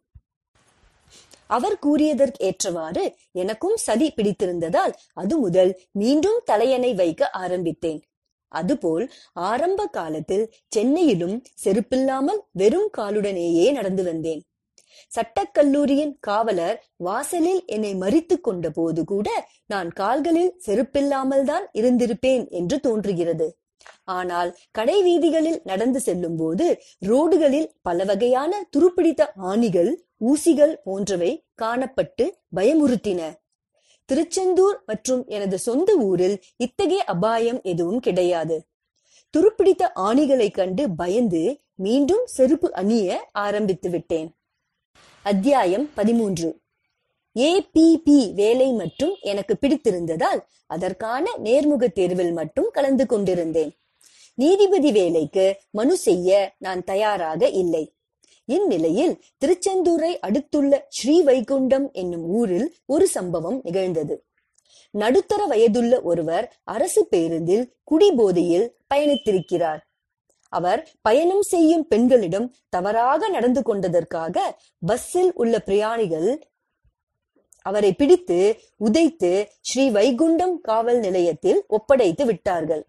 அவர் கூறியதற்கு ஏற்றவாறு எனக்கும் சளி பிடித்திருந்ததால் அது முதல் மீண்டும் தலையணை வைக்க ஆரம்பித்தேன். அதுபோல் ஆரம்ப காலத்தில் சென்னையிலும் செருப்பில்லாமல் வெறும் காலுடனேயே நடந்து வந்தேன். சட்டக்கல்லூரியின் காவலர் வாசலில் என்னை மறித்து கொண்ட போது கூட நான் கால்களில் செருப்பில்லாமல் தான் இருந்திருப்பேன் என்று தோன்றுகிறது. ஆனால் கடை வீதிகளில் நடந்து செல்லும் போது ரோடுகளில் பல வகையான துருப்பிடித்த ஆணிகள், ஊசிகள் போன்றவை காணப்பட்டு பயமுறுத்தின. திருச்செந்தூர் மற்றும் எனது சொந்த ஊரில் இத்தகைய அபாயம் எதுவும் கிடையாது. துருப்பிடித்த ஆணிகளை கண்டு பயந்து மீண்டும் செருப்பு அணிய ஆரம்பித்து விட்டேன். அத்தியாயம் பதிமூன்று. ஏ பி பி வேலை மட்டும் எனக்கு பிடித்திருந்ததால் அதற்கான நேர்முக தேர்வில் மட்டும் கலந்து கொண்டிருந்தேன். நீதிபதி வேலைக்கு மனு செய்ய நான் தயாராக இல்லை. இந்நிலையில் திருச்செந்தூரை அடுத்துள்ள ஸ்ரீவைகுண்டம் என்னும் ஊரில் ஒரு சம்பவம் நிகழ்ந்தது. நடுத்தர வயதுள்ள ஒருவர் அரசு பேருந்தில் குடிபோதையில் பயணித்திருக்கிறார். அவர் பயணம் செய்யும் பெண்களிடம் தவறாக நடந்து கொண்டதற்காக பஸ்ஸில் உள்ள பிரயாணிகள் அவரை பிடித்து உதைத்து ஸ்ரீ வைகுண்டம் காவல் நிலையத்தில் ஒப்படைத்து விட்டார்கள்.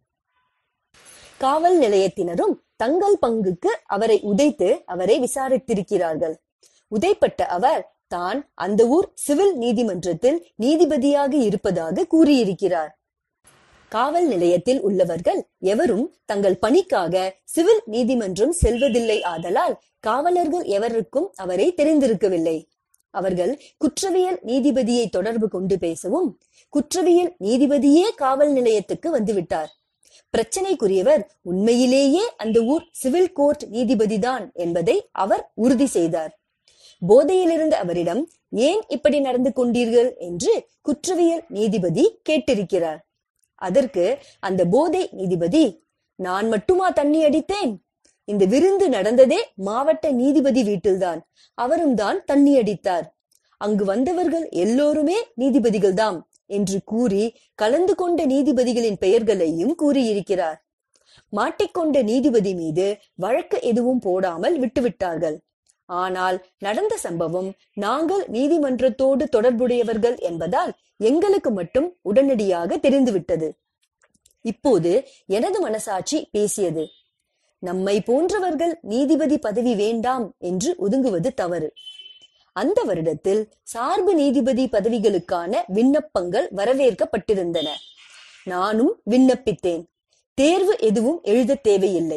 காவல் நிலையத்தினரும் தங்கள் பங்குக்கு அவரை உதைத்து அவரை விசாரித்திருக்கிறார்கள். உதைப்பட்ட அவர் தான் அந்த ஊர் சிவில் நீதிமன்றத்தில் நீதிபதியாக இருப்பதாக கூறியிருக்கிறார். காவல் நிலையத்தில் உள்ளவர்கள் எவரும் தங்கள் பணிக்காக சிவில் நீதிமன்றம் செல்வதில்லை. ஆதலால் காவலர்கள் எவருக்கும் அவரை தெரிந்திருக்கவில்லை. அவர்கள் குற்றவியல் நீதிபதியை தொடர்பு கொண்டு பேசவும் குற்றவியல் நீதிபதியே காவல் நிலையத்துக்கு வந்துவிட்டார். பிரச்சனைக்குரியவர் உண்மையிலேயே அந்த ஊர் சிவில் கோர்ட் நீதிபதிதான் என்பதை அவர் உறுதி செய்தார். போதையிலிருந்த அவரிடம் ஏன் இப்படி நடந்து கொண்டீர்கள் என்று குற்றவியல் நீதிபதி கேட்டிருக்கிறார். அதற்கு அந்த போதை நீதிபதி, நான் மட்டுமா தண்ணி அடித்தேன்? இந்த விருந்து நடந்ததே மாவட்ட நீதிபதி வீட்டில்தான். அவரும் தான் தண்ணி அடித்தார். அங்கு வந்தவர்கள் எல்லோருமே நீதிபதிகள் தாம் என்று கூறி கலந்து கொண்ட நீதிபதிகளின் பெயர்களையும் கூறியிருக்கிறார். மாட்டிக்கொண்ட நீதிபதி மீது வழக்கு எதுவும் போடாமல் விட்டுவிட்டார்கள். ஆனால் நடந்த சம்பவம் நாங்கள் நீதிமன்றத்தோடு தொடர்புடையவர்கள் என்பதால் எங்களுக்கு மட்டும் உடனடியாக தெரிந்துவிட்டது. இப்போது எனது மனசாட்சி பேசியது. நம்மை போன்றவர்கள் நீதிபதி பதவி வேண்டாம் என்று ஒதுங்குவது தவறு. அந்த வருடத்தில் சார்பு நீதிபதி பதவிகளுக்கான விண்ணப்பங்கள் வரவேற்கப்பட்டிருந்தன. நானும் விண்ணப்பித்தேன். தேர்வு எதுவும் எழுத தேவையில்லை.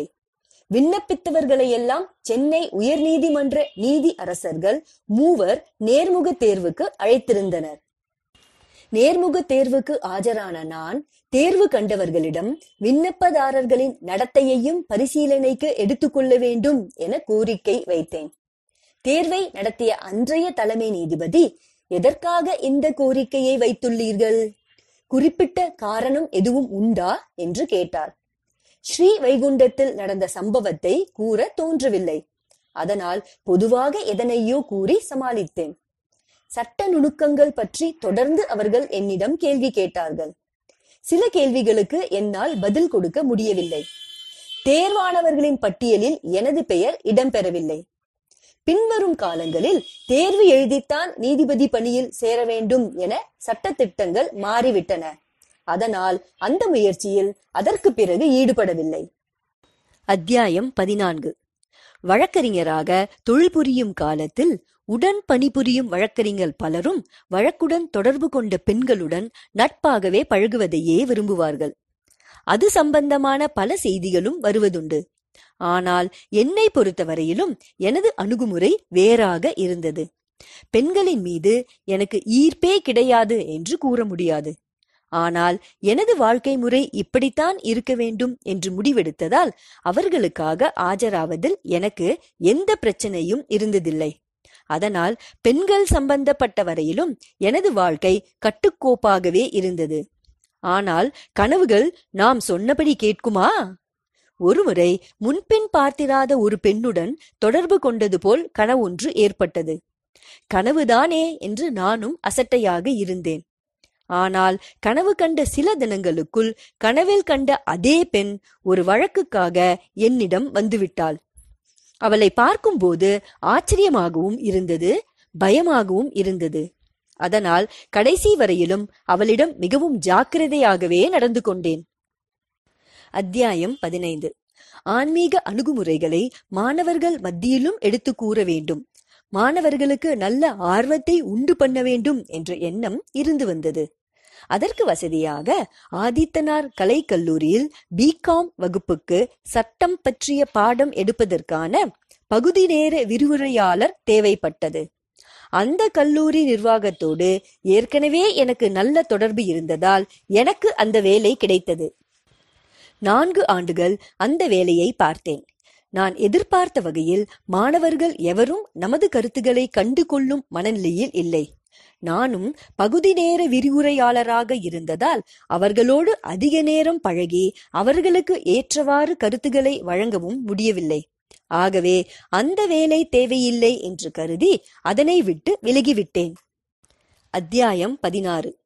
விண்ணப்பித்தவர்களையெல்லாம் சென்னை உயர் நீதிமன்ற நீதி அரசர்கள் மூவர் நேர்முக தேர்வுக்கு அழைத்திருந்தனர். நேர்முக தேர்வுக்கு ஆஜரான நான் தேர்வு கண்டவர்களிடம் விண்ணப்பதாரர்களின் நடத்தையையும் பரிசீலனைக்கு எடுத்துக்கொள்ள வேண்டும் என கோரிக்கை வைத்தேன். தேர்வை நடத்திய அன்றைய தலைமை நீதிபதி, எதற்காக இந்த கோரிக்கையை வைத்துள்ளீர்கள்? குறிப்பிட்ட காரணம் எதுவும் உண்டா என்று கேட்டார். ஸ்ரீ வைகுண்டத்தில் நடந்த சம்பவத்தை கூற தோன்றவில்லை. அதனால் பொதுவாக எதனையோ கூறி சமாளித்தேன். சட்ட நுணுக்கங்கள் பற்றி தொடர்ந்து அவர்கள் என்னிடம் கேள்வி கேட்டார்கள். சில கேள்விகளுக்கு என்னால் பதில் கொடுக்க முடியவில்லை. தேர்வானவர்களின் பட்டியலில் எனது பெயர் இடம்பெறவில்லை. பின்வரும் காலங்களில் தேர்வு எழுதித்தான் நீதிபதி பணியில் சேர வேண்டும் என சட்டத்திட்டங்கள் மாறிவிட்டன. அதனால் அந்த முயற்சியில் அதற்கு பிறகு ஈடுபடவில்லை. அத்தியாயம் பதினான்கு. வழக்கறிஞராக தொழில் புரியும் காலத்தில் உடன் பணிபுரியும் வழக்கறிஞர் பலரும் வழக்குடன் தொடர்பு கொண்ட பெண்களுடன் நட்பாகவே பழகுவதையே விரும்புவார்கள். அது சம்பந்தமான பல செய்திகளும் வருவதுண்டு. ஆனால் என்னை பொறுத்தவரையிலும் எனது அணுகுமுறை வேறாக இருந்தது. பெண்களின் மீது எனக்கு ஈர்ப்பே கிடையாது என்று கூற முடியாது. ஆனால் எனது வாழ்க்கை முறை இப்படித்தான் இருக்க வேண்டும் என்று முடிவெடுத்ததால் அவர்களுக்காக ஆஜராவதில் எனக்கு எந்த பிரச்சனையும் இருந்ததில்லை. அதனால் பெண்கள் சம்பந்தப்பட்ட வரையிலும் எனது வாழ்க்கை கட்டுக்கோப்பாகவே இருந்தது. ஆனால் கனவுகள் நாம் சொன்னபடி கேட்குமா? ஒருமுறை முன்பின் பார்த்திராத ஒரு பெண்ணுடன் தொடர்பு கொண்டது போல் கனவொன்று ஏற்பட்டது. கனவுதானே என்று நானும் அசட்டையாக இருந்தேன். ஆனால் கனவு கண்ட சில தினங்களுக்குள் கனவில் கண்ட அதே பெண் ஒரு வழக்குக்காக என்னிடம் வந்துவிட்டாள். அவளை பார்க்கும்போது ஆச்சரியமாகவும் இருந்தது, பயமாகவும் இருந்தது. அதனால் கடைசி வரையிலும் அவளிடம் மிகவும் ஜாக்கிரதையாகவே நடந்து கொண்டேன். அத்தியாயம் பதினைந்து. ஆன்மீக அணுகுமுறைகளை மாணவர்கள் மத்தியிலும் எடுத்து கூற வேண்டும். மாணவர்களுக்கு நல்ல ஆர்வத்தை உண்டு பண்ண வேண்டும் என்ற எண்ணம் இருந்து வந்தது. அதற்கு வசதியாக ஆதித்தனார் கலை கல்லூரியில் பிகாம் வகுப்புக்கு சட்டம் பற்றிய பாடம் எடுப்பதற்கான பகுதி நேர விரிவுரையாளர் தேவைப்பட்டது. அந்த கல்லூரி நிர்வாகத்தோடு ஏற்கனவே எனக்கு நல்ல தொடர்பு இருந்ததால் எனக்கு அந்த வேலை கிடைத்தது. நான்கு ஆண்டுகள் அந்த வேலையை பார்த்தேன். நான் எதிர்பார்த்த வகையில் மாணவர்கள் எவரும் நமது கருத்துக்களை கண்டு கொள்ளும் மனநிலையில் இல்லை. நானும் பகுதி நேர விரிவுரையாளராக இருந்ததால் அவர்களோடு அதிக நேரம் பழகி அவர்களுக்கு ஏற்றவாறு கருத்துக்களை வழங்கவும் முடியவில்லை. ஆகவே அந்த வேலை தேவையில்லை என்று கருதி அதனை விட்டு விலகிவிட்டேன். அத்தியாயம் பதினாறு.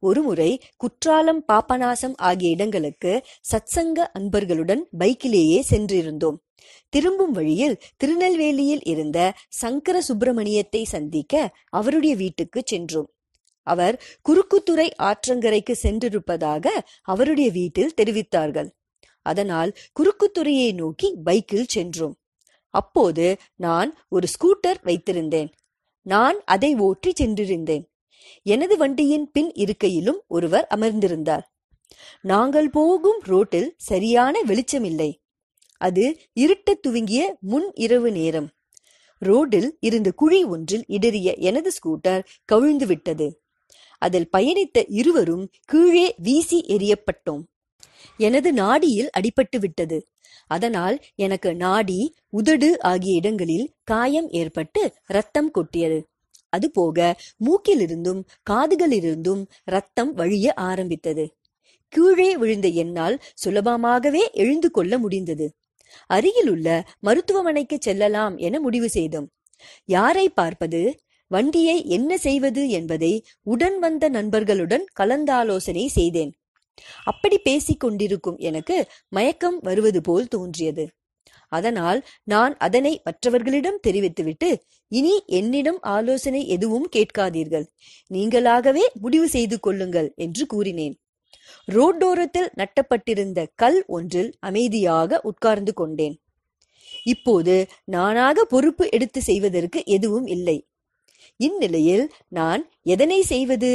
ஒருமுறை குற்றாலம், பாபநாசம் ஆகிய இடங்களுக்கு சத்சங்க அன்பர்களுடன் பைக்கிலேயே சென்றிருந்தோம். திரும்பும் வழியில் திருநெல்வேலியில் இருந்த சங்கர சுப்பிரமணியத்தை சந்திக்க அவருடைய வீட்டுக்கு சென்றோம். அவர் குறுக்குத்துறை ஆற்றங்கரைக்கு சென்றிருப்பதாக அவருடைய வீட்டில் தெரிவித்தார்கள். அதனால் குறுக்குத்துறையை நோக்கி பைக்கில் சென்றோம். அப்போது நான் ஒரு ஸ்கூட்டர் வைத்திருந்தேன். நான் அதை ஓட்டி சென்றிருந்தேன். எனது வண்டியின் பின் இருக்கையிலும் ஒருவர் அமர்ந்திருந்தார். நாங்கள் போகும் ரோட்டில் சரியான வெளிச்சமில்லை. அது இருட்டத் துவங்கிய முன் இரவு நேரம். ரோடில் இருந்த குழி ஒன்றில் இடறிய எனது ஸ்கூட்டர் கவிழ்ந்து விட்டது. அதில் பயணித்த இருவரும் கீழே வீசி எறியப்பட்டோம். எனது நாடியில் அடிபட்டு விட்டது. அதனால் எனக்கு நாடி, உதடு ஆகிய இடங்களில் காயம் ஏற்பட்டு ரத்தம் கொட்டியது. அதுபோக மூக்கிலிருந்தும் காதுகளிலிருந்தும் ரத்தம் வழிய ஆரம்பித்தது. கீழே விழுந்த என்னால் சுலபமாகவே எழுந்து கொள்ள முடிந்தது. அருகிலுள்ள மருத்துவமனைக்கு செல்லலாம் என முடிவு செய்தோம். யாரை பார்ப்பது, வண்டியை என்ன செய்வது என்பதை உடன் வந்த நண்பர்களுடன் கலந்தாலோசனை செய்தேன். அப்படி பேசிக் கொண்டிருக்கும் எனக்கு மயக்கம் வருவது போல் தோன்றியது. அதனால் நான் அதனை மற்றவர்களிடம் தெரிவித்துவிட்டு, இனி என்னிடம் ஆலோசனை எதுவும் கேட்காதீர்கள், நீங்களாகவே முடிவு செய்து கொள்ளுங்கள் என்று கூறினேன். ரோட்டோரத்தில் நட்டப்பட்டிருந்த கல் ஒன்றில் அமைதியாக உட்கார்ந்து கொண்டேன். இப்போது நானாக பொறுப்பு எடுத்து செய்வதற்கு எதுவும் இல்லை. இந்நிலையில் நான் எதனை செய்வது?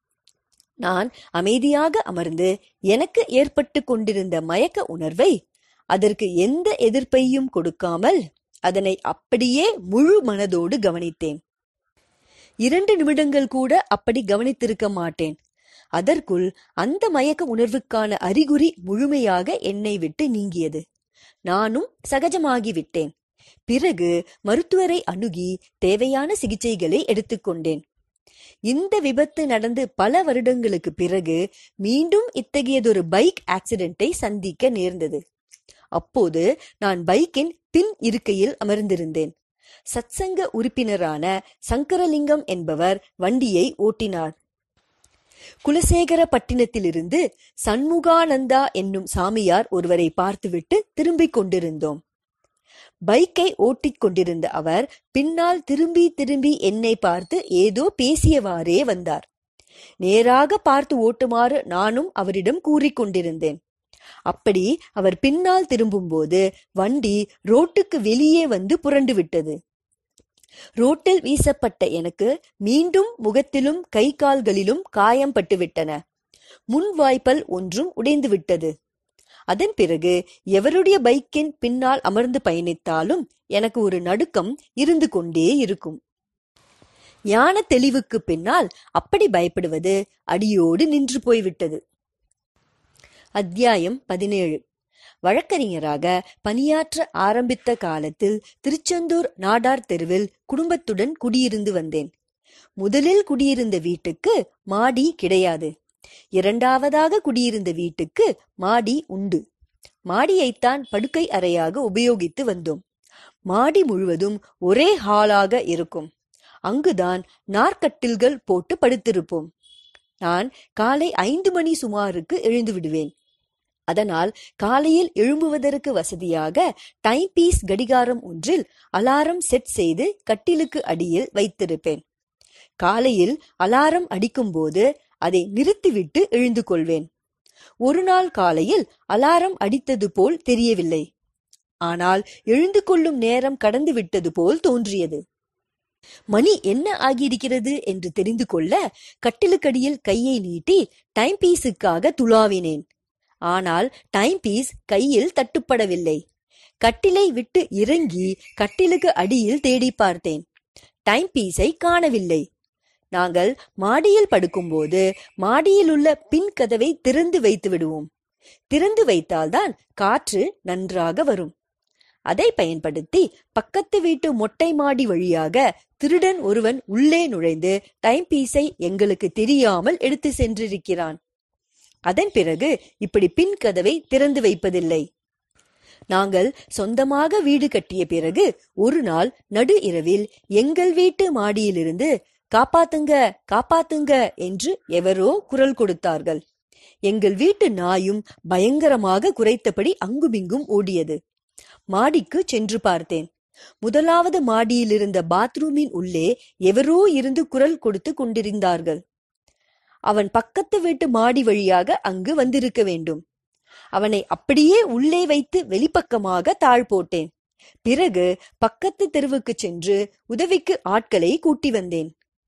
நான் அமைதியாக அமர்ந்து எனக்கு ஏற்பட்டு கொண்டிருந்த மயக்க உணர்வை, அதற்கு எந்த எதிர்ப்பையும் கொடுக்காமல் அதனை அப்படியே முழு மனதோடு கவனித்தேன். இரண்டு நிமிடங்கள் கூட அப்படி கவனித்திருக்க மாட்டேன். அதற்குள் அந்த மயக்க உணர்வுக்கான அறிகுறி முழுமையாக என்னை விட்டு நீங்கியது. நானும் சகஜமாகிவிட்டேன். பிறகு மருத்துவரை அணுகி தேவையான சிகிச்சைகளை எடுத்துக்கொண்டேன். இந்த விபத்து நடந்து பல வருடங்களுக்கு பிறகு மீண்டும் இத்தகையதொரு பைக் ஆக்சிடென்ட்டை சந்திக்க நேர்ந்தது. அப்போது நான் பைக்கின் பின் இருக்கையில் அமர்ந்திருந்தேன். சத்சங்க உறுப்பினரான சங்கரலிங்கம் என்பவர் வண்டியை ஓட்டினார். குலசேகரப்பட்டினத்திலிருந்து சண்முகானந்தா என்னும் சாமியார் ஒருவரை பார்த்துவிட்டு திரும்பிக் கொண்டிருந்தோம். பைக்கை ஓட்டிக் கொண்டிருந்த அவர் பின்னால் திரும்பி திரும்பி என்னை பார்த்து ஏதோ பேசியவாறே வந்தார். நேராக பார்த்து ஓட்டுமாறு நானும் அவரிடம் கூறிக்கொண்டிருந்தேன். அப்படி அவர் பின்னால் திரும்பும்போது வண்டி ரோட்டுக்கு வெளியே வந்து புரண்டு விட்டது. ரோட்டில் வீசப்பட்ட எனக்கு மீண்டும் முகத்திலும் கை கால்களிலும் காயம் பட்டுவிட்டன. முன் வாய்ப்பல் ஒன்றும் உடைந்து விட்டது. அதன் பிறகு எவருடைய பைக்கின் பின்னால் அமர்ந்து பயணித்தாலும் எனக்கு ஒரு நடுக்கம் இருந்து கொண்டே இருக்கும். ஞான தெளிவுக்கு பின்னால் அப்படி பயப்படுவது அடியோடு நின்று போய்விட்டது. அத்தியாயம் பதினேழு. வழக்கறிஞராக பணியாற்ற ஆரம்பித்த காலத்தில் திருச்செந்தூர் நாடார் தெருவில் குடும்பத்துடன் குடியிருந்து வந்தேன். முதலில் குடியிருந்த வீட்டுக்கு மாடி கிடையாது. இரண்டாவதாக குடியிருந்த வீட்டுக்கு மாடி உண்டு. மாடியைத்தான் படுக்கை அறையாக உபயோகித்து வந்தோம். மாடி முழுவதும் ஒரே ஹாலாக இருக்கும். அங்குதான் நாற்கட்டில்கள் போட்டு படுத்திருப்போம். நான் காலை ஐந்து மணி சுமாருக்கு எழுந்து விடுவேன். அதனால் காலையில் எழும்புவதற்கு வசதியாக டைம் பீஸ் கடிகாரம் ஒன்றில் அலாரம் செட் செய்து கட்டிலுக்கு அடியில் வைத்திருப்பேன். காலையில் அலாரம் அடிக்கும் போது அதை நிறுத்திவிட்டு எழுந்து கொள்வேன். ஒரு நாள் காலையில் அலாரம் அடித்தது போல் தெரியவில்லை. ஆனால் எழுந்து கொள்ளும் நேரம் கடந்து விட்டது போல் தோன்றியது. மணி என்ன ஆகியிருக்கிறது என்று தெரிந்து கொள்ள கட்டிலுக்கடியில் கையை நீட்டி டைம் பீஸுக்காக துளாவினேன். ஆனால் டைம் பீஸ் கையில் தட்டுப்படவில்லை. கட்டிலை விட்டு இறங்கி கட்டிலுக்கு அடியில் தேடி பார்த்தேன். டைம் பீஸை காணவில்லை. நாங்கள் மாடியில் படுக்கும்போது மாடியில் உள்ள பின் கதவை திறந்து வைத்து விடுவோம். திறந்து வைத்தால்தான் காற்று நன்றாக வரும். அதை பயன்படுத்தி பக்கத்து வீட்டு மொட்டை மாடி வழியாக திருடன் ஒருவன் உள்ளே நுழைந்து டைம் பீஸை எங்களுக்கு தெரியாமல் எடுத்து சென்றிருக்கிறான். அதன் பிறகு இப்படி பின் கதவை திறந்து வைப்பதில்லை. நாங்கள் சொந்தமாக வீடு கட்டிய பிறகு ஒரு நாள் நடு இரவில் எங்கள் வீட்டு மாடியிலிருந்து காப்பாத்துங்க காப்பாத்துங்க என்று எவரோ குரல் கொடுத்தார்கள். எங்கள் வீட்டு நாயும் பயங்கரமாக குரைத்தபடி அங்குமிங்கும் ஓடியது. மாடிக்கு சென்று பார்த்தேன். முதலாவது மாடியிலிருந்த பாத்ரூமின் உள்ளே எவரோ இருந்து குரல் கொடுத்து கொண்டிருந்தார்கள். அவன் பக்கத்து வீட்டு மாடி வழியாக அங்கு வந்திருக்க வேண்டும். அவனை அப்படியே உள்ளே வைத்து வெளிப்பக்கமாக தாழ் போட்டேன். பிறகு பக்கத்து தெருவுக்கு சென்று உதவிக்கு ஆட்களை கூட்டி வந்தேன்.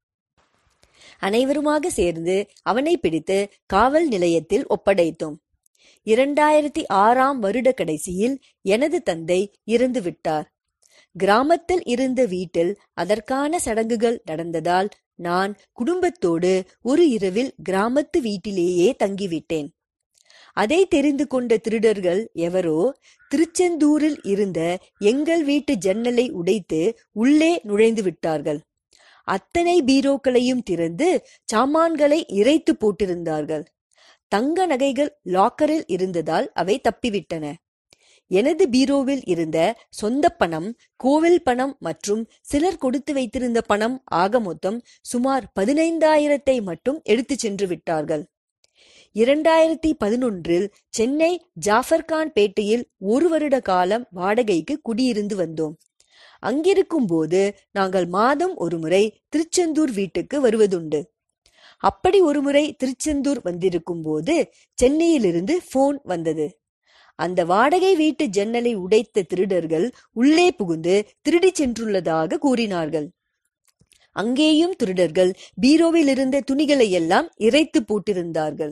அனைவருமாக சேர்ந்து அவனை பிடித்து காவல் நிலையத்தில் ஒப்படைத்தோம். இரண்டாயிரத்தி ஆறாம் வருட கடைசியில் எனது தந்தை இறந்து விட்டார். கிராமத்தில் இருந்த வீட்டில் அதற்கான சடங்குகள் நடந்ததால் நான் குடும்பத்தோடு ஒரு இரவில் கிராமத்து வீட்டிலேயே தங்கிவிட்டேன். அதை தெரிந்து கொண்ட திருடர்கள் எவரோ திருச்செந்தூரில் இருந்த எங்கள் வீட்டு ஜன்னலை உடைத்து உள்ளே நுழைந்து விட்டார்கள். அத்தனை பீரோக்களையும் திறந்து சாமான்களை இறைத்து போட்டிருந்தார்கள். தங்க நகைகள் லாக்கரில் இருந்ததால் அவை தப்பிவிட்டன. எனது பீரோவில் இருந்த சொந்த பணம், கோவில் பணம் மற்றும் சிலர் கொடுத்து வைத்திருந்த பணம் ஆக மொத்தம் சுமார் பதினைந்தாயிரத்தை மட்டும் எடுத்து சென்று விட்டார்கள். இரண்டாயிரத்தி பதினொன்றில் சென்னை ஜாஃபர்கான் பேட்டையில் ஒரு வருட காலம் வாடகைக்கு குடியிருந்து வந்தோம். அங்கிருக்கும் போது நாங்கள் மாதம் ஒரு முறை திருச்செந்தூர் வீட்டுக்கு வருவதுண்டு. அப்படி ஒருமுறை திருச்செந்தூர் வந்திருக்கும் போது சென்னையிலிருந்து போன் வந்தது. அந்த வாடகை வீட்டு ஜன்னலை உடைத்த திருடர்கள் உள்ளே புகுந்து திருடி சென்றுள்ளதாக கூறினார்கள். அங்கேயும் திருடர்கள் பீரோவில் இருந்த துணிகளை எல்லாம் இறைத்து பூட்டிருந்தார்கள்.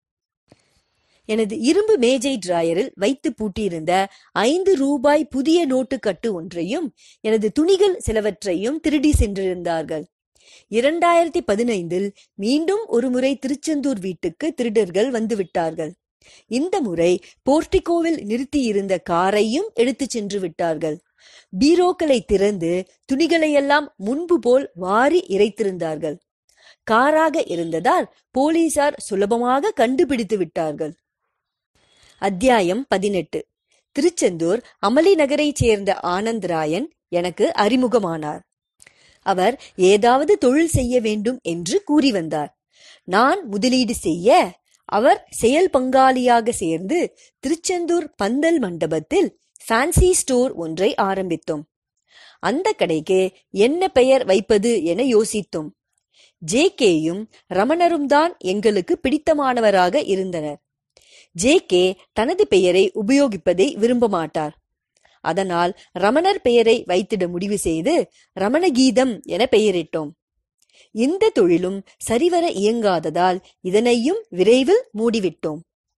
எனது இரும்பு மேஜை டிராயரில் வைத்து பூட்டியிருந்த ஐந்து ரூபாய் புதிய நோட்டு கட்டு ஒன்றையும் எனது துணிகள் சிலவற்றையும் திருடி சென்றிருந்தார்கள். இரண்டாயிரத்தி பதினைந்தில் மீண்டும் ஒரு முறை திருச்செந்தூர் வீட்டுக்கு திருடர்கள் வந்துவிட்டார்கள். இந்த முறை போர்டிகோவில் நிறுத்தியிருந்த காரையும் எடுத்து சென்று விட்டார்கள். பீரோக்களை திறந்து துணிகளையெல்லாம் முன்பு போல் வாரி இறைத்திருந்தார்கள். காராக இருந்ததால் போலீசார் சுலபமாக கண்டுபிடித்து விட்டார்கள். அத்தியாயம் பதினெட்டு. திருச்செந்தூர் அமளி நகரைச் சேர்ந்த ஆனந்தராயன் எனக்கு அறிமுகமானார். அவர் ஏதாவது தொழில் செய்ய வேண்டும் என்று கூறி வந்தார். நான் முதலீடு செய்ய அவர் செயல் பங்காளியாக சேர்ந்து திருச்செந்தூர் பந்தல் மண்டபத்தில் ஃபேன்சி ஸ்டோர் ஒன்றை ஆரம்பித்தோம். அந்த கடைக்கு என்ன பெயர் வைப்பது என யோசித்தோம். ஜே கேயும் ரமணரும் தான் எங்களுக்கு பிடித்தமானவராக இருந்தனர். ஜே கே தனது பெயரை உபயோகிப்பதை விரும்ப மாட்டார். அதனால் ரமணர் பெயரை வைத்திட முடிவு செய்து ரமண கீதம் என பெயரிட்டோம். இந்த தொழிலும் சரிவர இயங்காததால் இதனையும் விரைவில் மூடிவிட்டோம்.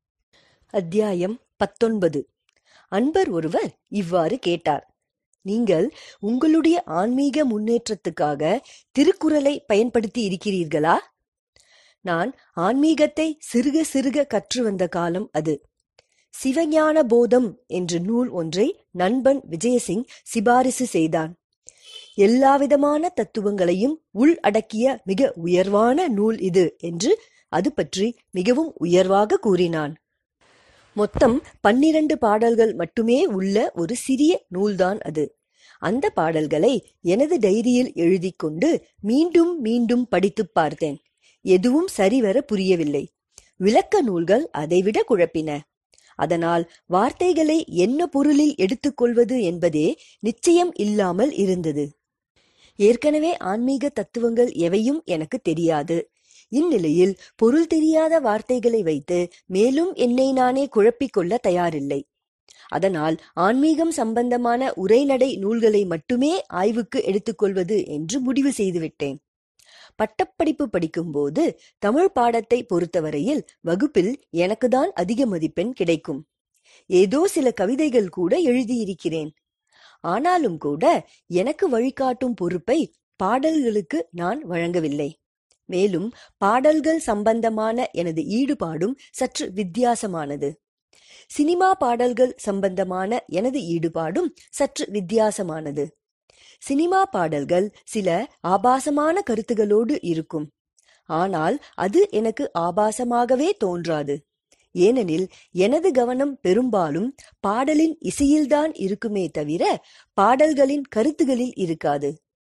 அத்தியாயம் பத்தொன்பது. அன்பர் ஒருவர் இவ்வாறு கேட்டார். நீங்கள் உங்களுடைய ஆன்மீக முன்னேற்றத்துக்காக திருக்குறளை பயன்படுத்தி இருக்கிறீர்களா? நான் ஆன்மீகத்தை சிறுக சிறுக கற்று வந்த காலம் அது. சிவஞான போதம் என்ற நூல் ஒன்றை நண்பன் விஜயசிங் சிபாரிசு செய்தான். எல்லாவிதமான தத்துவங்களையும் உள் அடக்கிய மிக உயர்வான நூல் இது என்று அது பற்றி மிகவும் உயர்வாக கூறினான். மொத்தம் பன்னிரண்டு பாடல்கள் மட்டுமே உள்ள ஒரு சிறிய நூல்தான் அது. அந்த பாடல்களை எனது டைரியில் எழுதி கொண்டு மீண்டும் மீண்டும் படித்து பார்த்தேன். எதுவும் சரிவர புரியவில்லை. விளக்க நூல்கள் அதைவிட குழப்பின. அதனால் வார்த்தைகளை என்ன பொருளில் எடுத்துக்கொள்வது என்பதே நிச்சயம் இல்லாமல் இருந்தது. ஏற்கனவே ஆன்மீக தத்துவங்கள் எவையும் எனக்கு தெரியாது. இந்நிலையில் பொருள் தெரியாத வார்த்தைகளை வைத்து மேலும் என்னை நானே குழப்பிக் கொள்ள தயாரில்லை. அதனால் ஆன்மீகம் சம்பந்தமான உரைநடை நூல்களை மட்டுமே ஆய்வுக்கு எடுத்துக்கொள்வது என்று முடிவு செய்துவிட்டேன். பட்டப்படிப்பு படிக்கும்போது தமிழ் பாடத்தை பொறுத்தவரையில் வகுப்பில் எனக்குதான் அதிக மதிப்பெண் கிடைக்கும். ஏதோ சில கவிதைகள் கூட எழுதியிருக்கிறேன். ஆனாலும் கூட எனக்கு வழிகாட்டும் பொறுப்பை பாடல்களுக்கு நான் வழங்கவில்லை. மேலும் பாடல்கள் சம்பந்தமான எனது ஈடுபாடும் சற்று வித்தியாசமானது. சினிமா பாடல்கள் சம்பந்தமான எனது ஈடுபாடும் சற்று வித்தியாசமானது. சினிமா பாடல்கள் சில ஆபாசமான கருத்துகளோடு இருக்கும். ஆனால் அது எனக்கு ஆபாசமாகவே தோன்றாது. ஏனெனில் எனது கவனம் பெரும்பாலும் பாடலின் இசையில்தான் இருக்குமே தவிர பாடல்களின் கருத்துகளில் இருக்காது.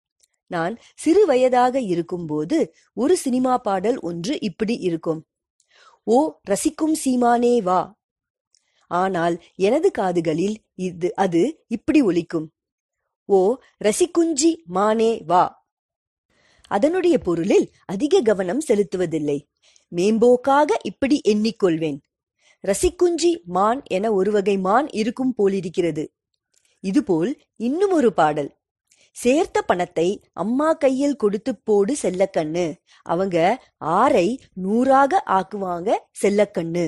நான் சிறு வயதாக இருக்கும்போது ஒரு சினிமா பாடல் ஒன்று இப்படி இருக்கும். ஓ ரசிக்கும் சீமானே வா. ஆனால் எனது காதுகளில் இது அது இப்படி ஒலிக்கும். ஓ ரசிக்குஞ்சி மானே வா. அதனுடைய பொருளில் அதிக கவனம் செலுத்துவதில்லை. மேம்போக்காக இப்படி எண்ணிக்கொள்வேன். ரசிக்குஞ்சி மான் என ஒரு வகை மான் இருக்கும் போலிருக்கிறது. இதுபோல் இன்னும் ஒரு பாடல். சேர்த்த பணத்தை அம்மா கையில் கொடுத்து போடு செல்லக்கண்ணு, அவங்க ஆறை நூறாக ஆக்குவாங்க செல்லக்கண்ணு.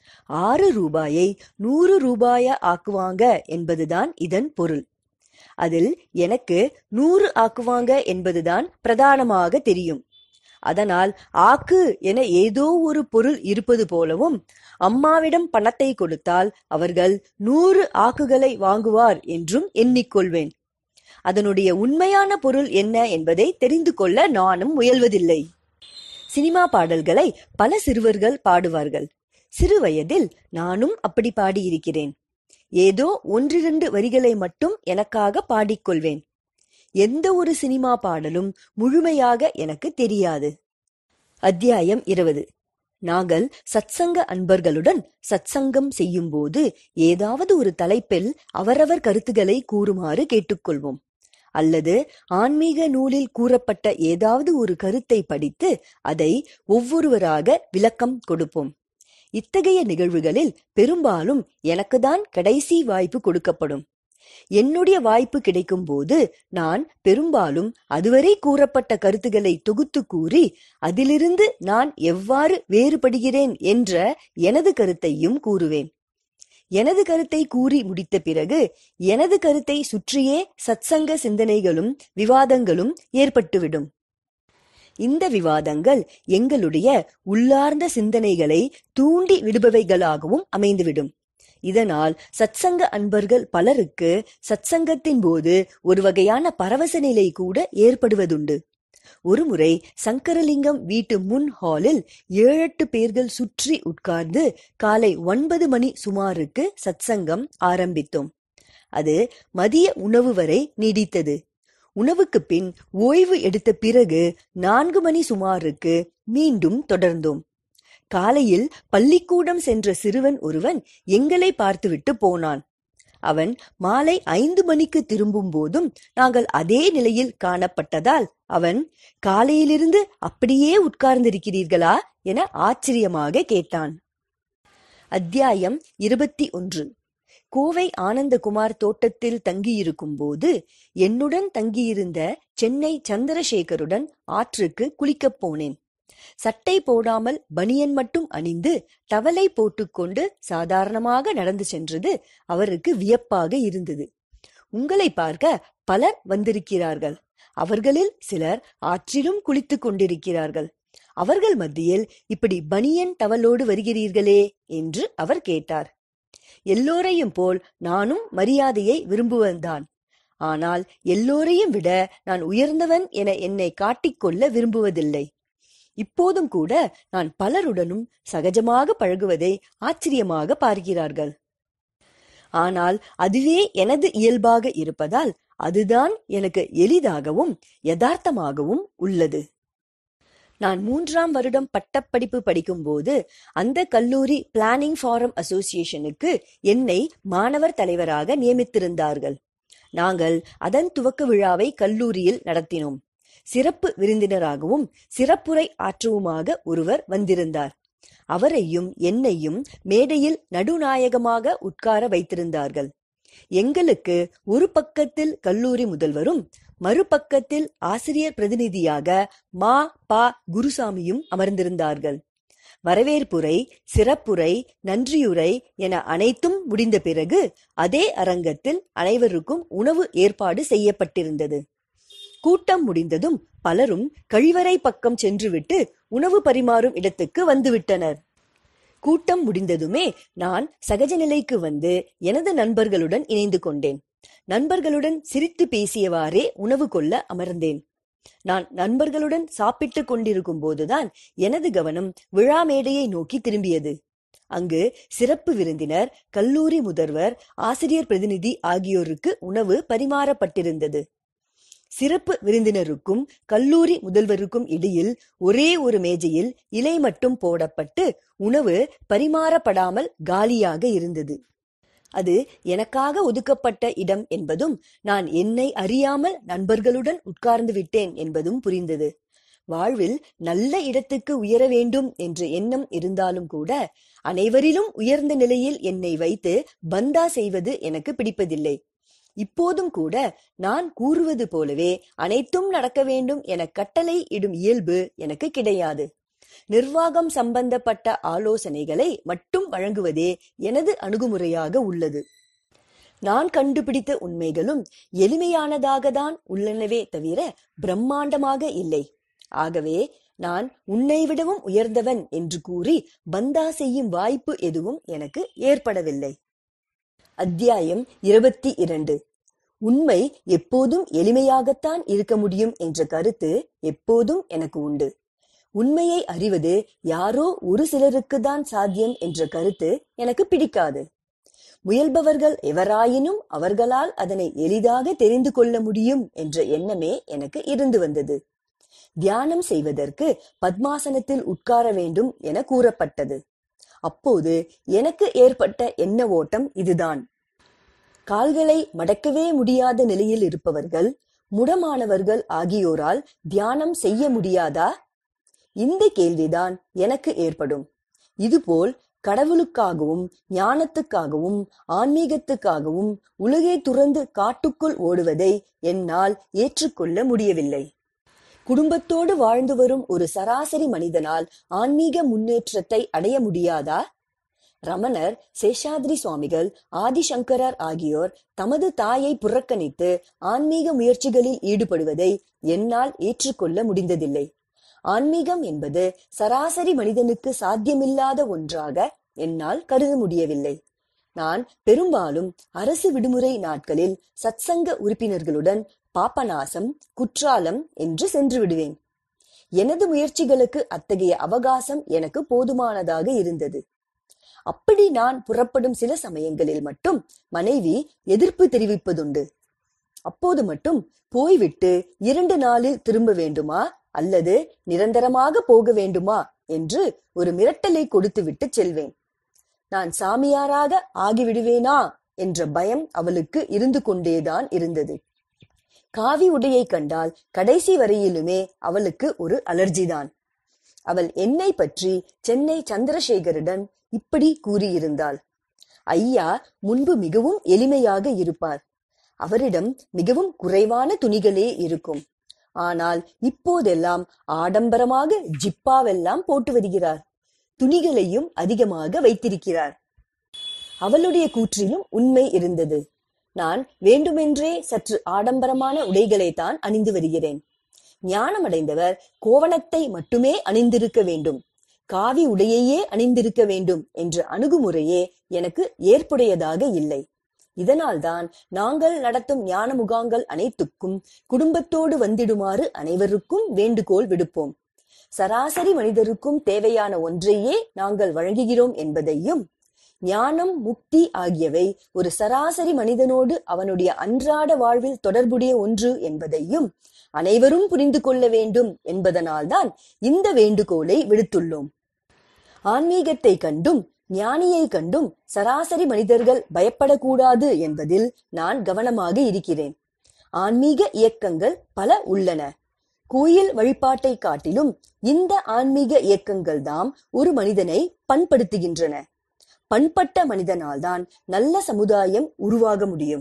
ஆறு ரூபாயை நூறு ரூபாயா ஆக்குவாங்க என்பதுதான் இதன் பொருள். அதில் எனக்கு நூறு ஆக்குவாங்க என்பதுதான் பிரதானமாக தெரியும். அதனால் ஆக்கு என ஏதோ ஒரு பொருள் இருப்பது போலவும், அம்மாவிடம் பணத்தை கொடுத்தால் அவர்கள் நூறு ஆக்குகளை வாங்குவார் என்றும் எண்ணிக்கொள்வேன். அதனுடைய உண்மையான பொருள் என்ன என்பதை தெரிந்து கொள்ள நானும் முயல்வதில்லை. சினிமா பாடல்களை பல சிறுவர்கள் பாடுவார்கள். சிறு வயதில் நானும் அப்படி பாடியிருக்கிறேன். ஏதோ ஒன்றிரண்டு வரிகளை மட்டும் எனக்காக பாடிக்கொள்வேன். எந்த ஒரு சினிமா பாடலும் முழுமையாக எனக்கு தெரியாது. அத்தியாயம் இருபது. நாங்கள் சத்சங்க அன்பர்களுடன் சத்சங்கம் செய்யும் போது ஏதாவது ஒரு தலைப்பில் அவரவர் கருத்துக்களை கூறுமாறு கேட்டுக்கொள்வோம். அல்லது ஆன்மீக நூலில் கூறப்பட்ட ஏதாவது ஒரு கருத்தை படித்து அதை ஒவ்வொருவராக விளக்கம் கொடுப்போம். இத்தகைய நிகழ்வுகளில் பெரும்பாலும் எனக்குதான் கடைசி வாய்ப்பு கொடுக்கப்படும். என்னுடைய வாய்ப்பு கிடைக்கும் போது நான் பெரும்பாலும் அதுவரை கூறப்பட்ட கருத்துக்களை தொகுத்து கூறி அதிலிருந்து நான் எவ்வாறு வேறுபடுகிறேன் என்ற எனது கருத்தையும் கூறுவேன். எனது கருத்தை கூறி முடித்த பிறகு எனது கருத்தை சுற்றியே சத்சங்க சிந்தனைகளும் விவாதங்களும் ஏற்பட்டுவிடும். இந்த விவாதங்கள் எங்களுடைய உள்ளார்ந்த சிந்தனைகளை தூண்டி விடுபவைகளாகவும் அமைந்துவிடும். இதனால் சத்சங்க அன்பர்கள் பலருக்கு சத்சங்கத்தின் போது ஒரு வகையான பரவச நிலை கூட ஏற்படுவதுண்டு. ஒருமுறை சங்கரலிங்கம் வீட்டு முன் ஹாலில் ஏழெட்டு பேர்கள் சுற்றி உட்கார்ந்து காலை ஒன்பது மணி சுமாருக்கு சத்சங்கம் ஆரம்பித்தோம். அது மதிய உணவு வரை நீடித்தது. உணவுக்கு பின் ஓய்வு எடுத்த பிறகு நான்கு மணி சுமாருக்கு மீண்டும் தொடர்ந்தோம். காலையில் பள்ளிக்கூடம் சென்ற சிறுவன் ஒருவன் எங்களை பார்த்துவிட்டு போனான். அவன் மாலை ஐந்து மணிக்கு திரும்பும் போதும் நாங்கள் அதே நிலையில் காணப்பட்டதால் அவன், காலையிலிருந்து அப்படியே உட்கார்ந்திருக்கிறீர்களா என ஆச்சரியமாக கேட்டான். அத்தியாயம் இருபத்தி ஒன்று. கோவை ஆனந்தகுமார் தோட்டத்தில் தங்கியிருக்கும் போது என்னுடன் தங்கியிருந்த சென்னை சந்திரசேகருடன் ஆற்றுக்கு குளிக்கப் போனேன். சட்டை போடாமல் பனியன் மட்டும் அணிந்து டவலை போட்டுக்கொண்டு சாதாரணமாக நடந்து சென்றது அவருக்கு வியப்பாக இருந்தது. உங்களை பார்க்க பலர் வந்திருக்கிறார்கள். அவர்களில் சிலர் ஆற்றிலும் குளித்துக் கொண்டிருக்கிறார்கள். அவர்கள் மத்தியில் இப்படி பனியன் டவலோடு வருகிறீர்களே என்று அவர் கேட்டார். எல்லோரையும் போல் நானும் மரியாதையை விரும்புவன்தான். ஆனால் எல்லோரையும் விட நான் உயர்ந்தவன் என என்னை காட்டிக்கொள்ள விரும்புவதில்லை. இப்போதும் கூட நான் பலருடனும் சகஜமாக பழகுவதை ஆச்சரியமாக பார்க்கிறார்கள். ஆனால் அதுவே எனது இயல்பாக இருப்பதால் அதுதான் எனக்கு எளிதாகவும் யதார்த்தமாகவும் உள்ளது. நான் மூன்றாம் வருடம் பட்டப்படிப்பு படிக்கும் போது அந்த கல்லூரி பிளானிங் ஃபாரம் அசோசியேஷனுக்கு என்னை மாணவர் தலைவராக நியமித்திருந்தார்கள். நாங்கள் அதன் துவக்க விழாவை கல்லூரியில் நடத்தினோம். சிறப்பு விருந்தினராகவும் சிறப்புரை ஆற்றவுமாக ஒருவர் வந்திருந்தார். அவரையும் என்னையும் மேடையில் நடுநாயகமாக உட்கார வைத்திருந்தார்கள். எங்களுக்கு ஒரு பக்கத்தில் கல்லூரி முதல்வரும் மறுபக்கத்தில் ஆசிரியர் பிரதிநிதியாக மா பா குருசாமியும் அமர்ந்திருந்தார்கள். வரவேற்புரை, சிறப்புரை, நன்றியுரை என அனைத்தும் முடிந்த பிறகு அதே அரங்கத்தில் அனைவருக்கும் உணவு ஏற்பாடு செய்யப்பட்டிருந்தது. கூட்டம் முடிந்ததும் பலரும் கழிவறை பக்கம் சென்றுவிட்டு உணவு பரிமாறும் இடத்துக்கு வந்துவிட்டனர். கூட்டம் முடிந்ததுமே நான் சகஜ நிலைக்கு வந்து எனது நண்பர்களுடன் இணைந்து கொண்டேன். நண்பர்களுடன் சிரித்து பேசியவாறே உணவு கொள்ள அமர்ந்தேன். நான் நண்பர்களுடன் சாப்பிட்டுக் கொண்டிருக்கும் போதுதான் எனது கவனம் விழா மேடையை நோக்கி திரும்பியது. அங்கு சிறப்பு விருந்தினர், கல்லூரி முதல்வர், ஆசிரியர் பிரதிநிதி ஆகியோருக்கு உணவு பரிமாறப்பட்டிருந்தது. சிறப்பு விருந்தினருக்கும் கல்லூரி முதல்வருக்கும் இடையில் ஒரே ஒரு மேஜையில் இலை மட்டும் போடப்பட்டு உணவு பரிமாறப்படாமல் காலியாக இருந்தது. அது எனக்காக ஒதுக்கப்பட்ட இடம் என்பதும் நான் என்னை அறியாமல் நண்பர்களுடன் உட்கார்ந்து விட்டேன் என்பதும் புரிந்தது. வாழ்வில் நல்ல இடத்துக்கு உயர வேண்டும் என்ற எண்ணம் இருந்தாலும் கூட அனைவரிலும் உயர்ந்த நிலையில் என்னை வைத்து பந்தா செய்வது எனக்கு பிடிப்பதில்லை. இப்போதும் கூட நான் கூறுவது போலவே அனைத்தும் நடக்க வேண்டும் என கட்டளை இடும் இயல்பு எனக்கு கிடையாது. நிர்வாகம் சம்பந்தப்பட்ட ஆலோசனைகளை மட்டும் வழங்குவதே எனது அணுகுமுறையாக உள்ளது. நான் கண்டுபிடித்த உண்மைகளும் எளிமையானதாக தான் உள்ளனவே தவிர பிரம்மாண்டமாக இல்லை. ஆகவே நான் உன்னை விடவும் உயர்ந்தவன் என்று கூறி பந்தா செய்யும் வாய்ப்பு எதுவும் எனக்கு ஏற்படவில்லை. அத்தியாயம் இருபத்தி இரண்டு. உண்மை எப்போதும் எளிமையாகத்தான் இருக்க முடியும் என்ற கருத்து எப்போதும் எனக்கு உண்டு. உண்மையை அறிவது யாரோ ஒரு சிலருக்கு தான் சாத்தியம் என்ற கருத்து எனக்கு பிடிக்காது. முயல்பவர்கள் எவராயினும் அவர்களால் அதனை எளிதாக தெரிந்து கொள்ள முடியும் என்ற எண்ணமே எனக்கு இருந்து வந்தது. தியானம் செய்வதற்கு பத்மாசனத்தில் உட்கார வேண்டும் என கூறப்பட்டது. அப்போது எனக்கு ஏற்பட்ட எண்ண ஓட்டம் இதுதான். கால்களை மடக்கவே முடியாத நிலையில் இருப்பவர்கள், முடமானவர்கள் ஆகியோரால் தியானம் செய்ய முடியாதா? இந்த கேள்விதான் எனக்கு ஏற்படும். இதுபோல் கடவுளுக்காகவும் ஞானத்துக்காகவும் ஆன்மீகத்துக்காகவும் உலகை துறந்து காட்டுக்குள் ஓடுவதை என்னால் ஏற்றுக்கொள்ள முடியவில்லை. குடும்பத்தோடு வாழ்ந்து வரும் ஒரு சராசரி மனிதனால் ஆன்மீக முன்னேற்றத்தை அடைய முடியாதா? ரமணர், சேஷாத்ரி சுவாமிகள், ஆதிசங்கரர் ஆகியோர் தமது தாயை புறக்கணித்து ஆன்மீக முயற்சிகளில் ஈடுபடுவதை என்னால் ஏற்றுக்கொள்ள முடிந்ததில்லை. ஆன்மீகம் என்பது சராசரி மனிதனுக்கு சாத்தியமில்லாத ஒன்றாக என்னால் கருத முடியவில்லை. நான் பெரும்பாலும் அரசு விடுமுறை நாட்களில் சத்சங்க உறுப்பினர்களுடன் பாபநாசம், குற்றாலம் என்று சென்று விடுவேன். எனது முயற்சிகளுக்கு அத்தகைய அவகாசம் எனக்கு போதுமானதாக இருந்தது. அப்படி நான் புறப்படும் சில சமயங்களில் மட்டும் மனைவி எதிர்ப்பு தெரிவிப்பதுண்டு. அப்போது மட்டும் போய்விட்டு இரண்டு நாளில் திரும்ப வேண்டுமா அல்லது நிரந்தரமாக போக வேண்டுமா என்று ஒரு மிரட்டலை கொடுத்துவிட்டு செல்வேன். நான் சாமியாராக ஆகிவிடுவேனா என்ற பயம் அவளுக்கு இருந்து கொண்டேதான் இருந்தது. காவி உடையை கண்டால் கடைசி வரையிலுமே அவளுக்கு ஒரு அலர்ஜிதான். அவள் என்னை பற்றி சென்னை சந்திரசேகரிடம் இப்படி கூறியிருந்தாள். ஐயா முன்பு மிகவும் எளிமையாக இருப்பார். அவரிடம் மிகவும் குறைவான துணிகளே இருக்கும். ஆனால் இப்போதெல்லாம் ஆடம்பரமாக ஜிப்பாவெல்லாம் போட்டு வருகிறார். துணிகளையும் அதிகமாக வைத்திருக்கிறார். அவளுடைய கூற்றிலும் உண்மை இருந்தது. நான் வேண்டுமென்றே சற்று ஆடம்பரமான உடைகளைத்தான் அணிந்து வருகிறேன். ஞானமடைந்தவர் கோவணத்தை மட்டுமே அணிந்திருக்க வேண்டும், காவி உடையையே அணிந்திருக்க வேண்டும் என்ற அணுகுமுறையே எனக்கு ஏற்புடையதாக இல்லை. இதனால்தான் நாங்கள் நடத்தும் ஞான முகாங்கள் அனைத்துக்கும் குடும்பத்தோடு வந்திடுமாறு அனைவருக்கும் வேண்டுகோள் விடுப்போம். சராசரி மனிதருக்கும் தேவையான ஒன்றையே நாங்கள் வழங்குகிறோம் என்பதையும், ஞானம், முக்தி ஆகியவை ஒரு சராசரி மனிதனோடு அவனுடைய அன்றாட வாழ்வில் தொடர்புடைய ஒன்று என்பதையும் அனைவரும் புரிந்து கொள்ள வேண்டும் என்பதனால்தான் இந்த வேண்டுகோளை விடுத்துள்ளோம். ஆன்மீகத்தை கண்டும் ஞானியை கண்டும் சராசரி மனிதர்கள் பயப்படக்கூடாது என்பதில் நான் கவனமாக இருக்கிறேன். ஆன்மீக இயக்கங்கள் பல உள்ளன. கோயில் வழிபாட்டை காட்டிலும் இந்த ஆன்மீக இயக்கங்கள் தாம் ஒரு மனிதனை பண்படுத்துகின்றன. பண்பட்ட மனிதனால்தான் நல்ல சமுதாயம் உருவாக முடியும்.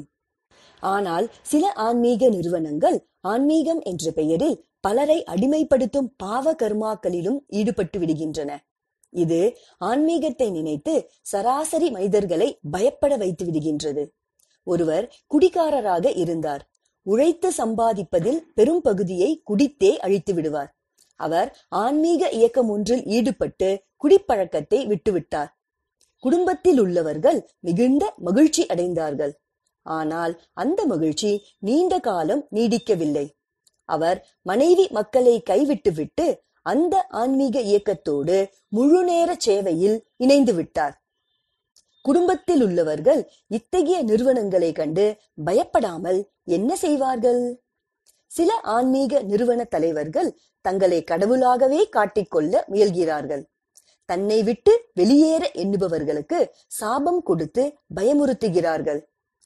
ஆனால் சில ஆன்மீக நிறுவனங்கள் ஆன்மீகம் என்ற பெயரில் பலரை அடிமைப்படுத்தும் பாவ கர்மாக்களிலும் ஈடுபட்டு விடுகின்றன. இது ஆன்மீகத்தை நினைத்து சராசரி மனிதர்களை பயப்பட வைத்து விடுகின்றது. ஒருவர் குடிகாரராக இருந்தார். உழைத்து சம்பாதிப்பதில் பெரும் பகுதியை குடித்தே அழித்து விடுவார். அவர் ஆன்மீக இயக்கம் ஒன்றில் ஈடுபட்டு குடிப்பழக்கத்தை விட்டுவிட்டார். குடும்பத்தில் உள்ளவர்கள் மிகுந்த மகிழ்ச்சி அடைந்தார்கள். ஆனால் அந்த மகிழ்ச்சி நீண்ட காலம் நீடிக்கவில்லை. அவர் மனைவி மக்களை கைவிட்டு விட்டு அந்த ஆன்மீக இயக்கத்தோடு முழு நேர சேவையில் இணைந்து விட்டார். குடும்பத்தில் உள்ளவர்கள் இத்தகைய நிறுவனங்களை கண்டு பயப்படாமல் என்ன செய்வார்கள்? சில ஆன்மீக நிறுவன தலைவர்கள் தங்களை கடவுளாகவே காட்டிக்கொள்ள முயல்கிறார்கள். தன்னை விட்டு வெளியேற எண்ணுபவர்களுக்கு சாபம் கொடுத்து பயமுறுத்துகிறார்கள்.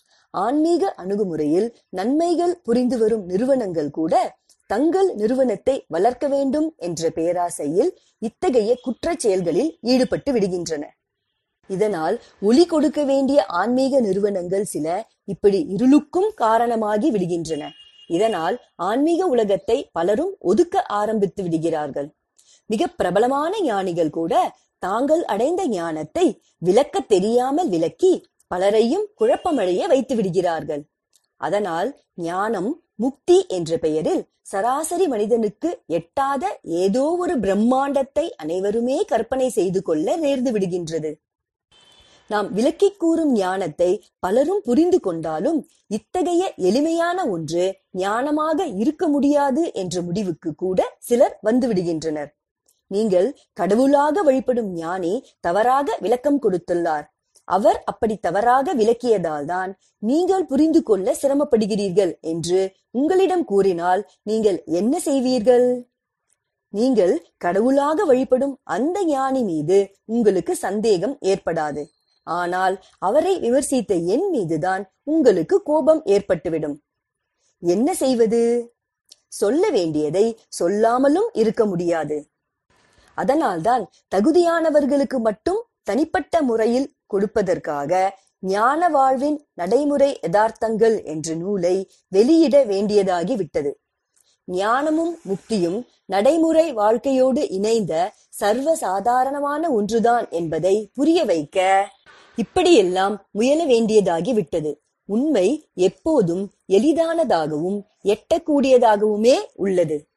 ஆன்மீக அணுகுமுறையில் நன்மைகள் புரிந்து வரும் நிறுவனங்கள் கூட தங்கள் நிறுவனத்தை வளர்க்க வேண்டும் என்ற பேராசையில் இத்தகைய குற்றச் செயல்களில் ஈடுபட்டு விடுகின்றன. இதனால் ஒளி கொடுக்க வேண்டிய ஆன்மீக நிறுவனங்கள் சில இப்படி இருளுக்கும் காரணமாகி விடுகின்றன. இதனால் ஆன்மீக உலகத்தை பலரும் ஒதுக்க ஆரம்பித்து விடுகிறார்கள். மிக பிரபலமான ஞானிகள் கூட தாங்கள் அடைந்த ஞானத்தை விளக்க தெரியாமல் விளக்கி பலரையும் குழப்பமடைய வைத்து விடுகிறார்கள். அதனால் ஞானம், முக்தி என்ற பெயரில் சராசரி மனிதனுக்கு எட்டாத ஏதோ ஒரு பிரம்மாண்டத்தை அனைவருமே கற்பனை செய்து கொள்ள நேர்ந்து விடுகின்றது. நாம் விளக்கி கூறும் ஞானத்தை பலரும் புரிந்து கொண்டாலும் இத்தகைய எளிமையான ஒன்று ஞானமாக இருக்க முடியாது என்ற முடிவுக்கு கூட சிலர் வந்து விடுகின்றனர். நீங்கள் கடவுளாக வழிபடும் ஞானி தவறாக விளக்கம் கொடுத்துள்ளார். அவர் அப்படி தவறாக விளக்கியதால் தான் நீங்கள் புரிந்து கொள்ள சிரமப்படுகிறீர்கள் என்று உங்களிடம் கூறினால் நீங்கள் என்ன செய்வீர்கள்? நீங்கள் கடவுளாக வழிபடும் அந்த ஞானி மீது உங்களுக்கு சந்தேகம் ஏற்படாது. ஆனால் அவரை விமர்சித்த என் மீதுதான் உங்களுக்கு கோபம் ஏற்பட்டுவிடும். என்ன செய்வது? சொல்ல வேண்டியதை சொல்லாமலும் இருக்க முடியாது. அதனால்தான் தகுதியானவர்களுக்கு மட்டும் தனிப்பட்ட முறையில் கொடுப்பதற்காக ஞான வாழ்வின் நடைமுறை யதார்த்தங்கள் என்ற நூலை வெளியிட வேண்டியதாகி விட்டது. ஞானமும் முக்தியும் நடைமுறை வாழ்க்கையோடு இணைந்த சர்வ சாதாரணமான ஒன்றுதான் என்பதை புரிய வைக்க இப்படியெல்லாம் முயல வேண்டியதாகி விட்டது. உண்மை எப்போதும் எளிதானதாகவும் எட்டக்கூடியதாகவுமே உள்ளது.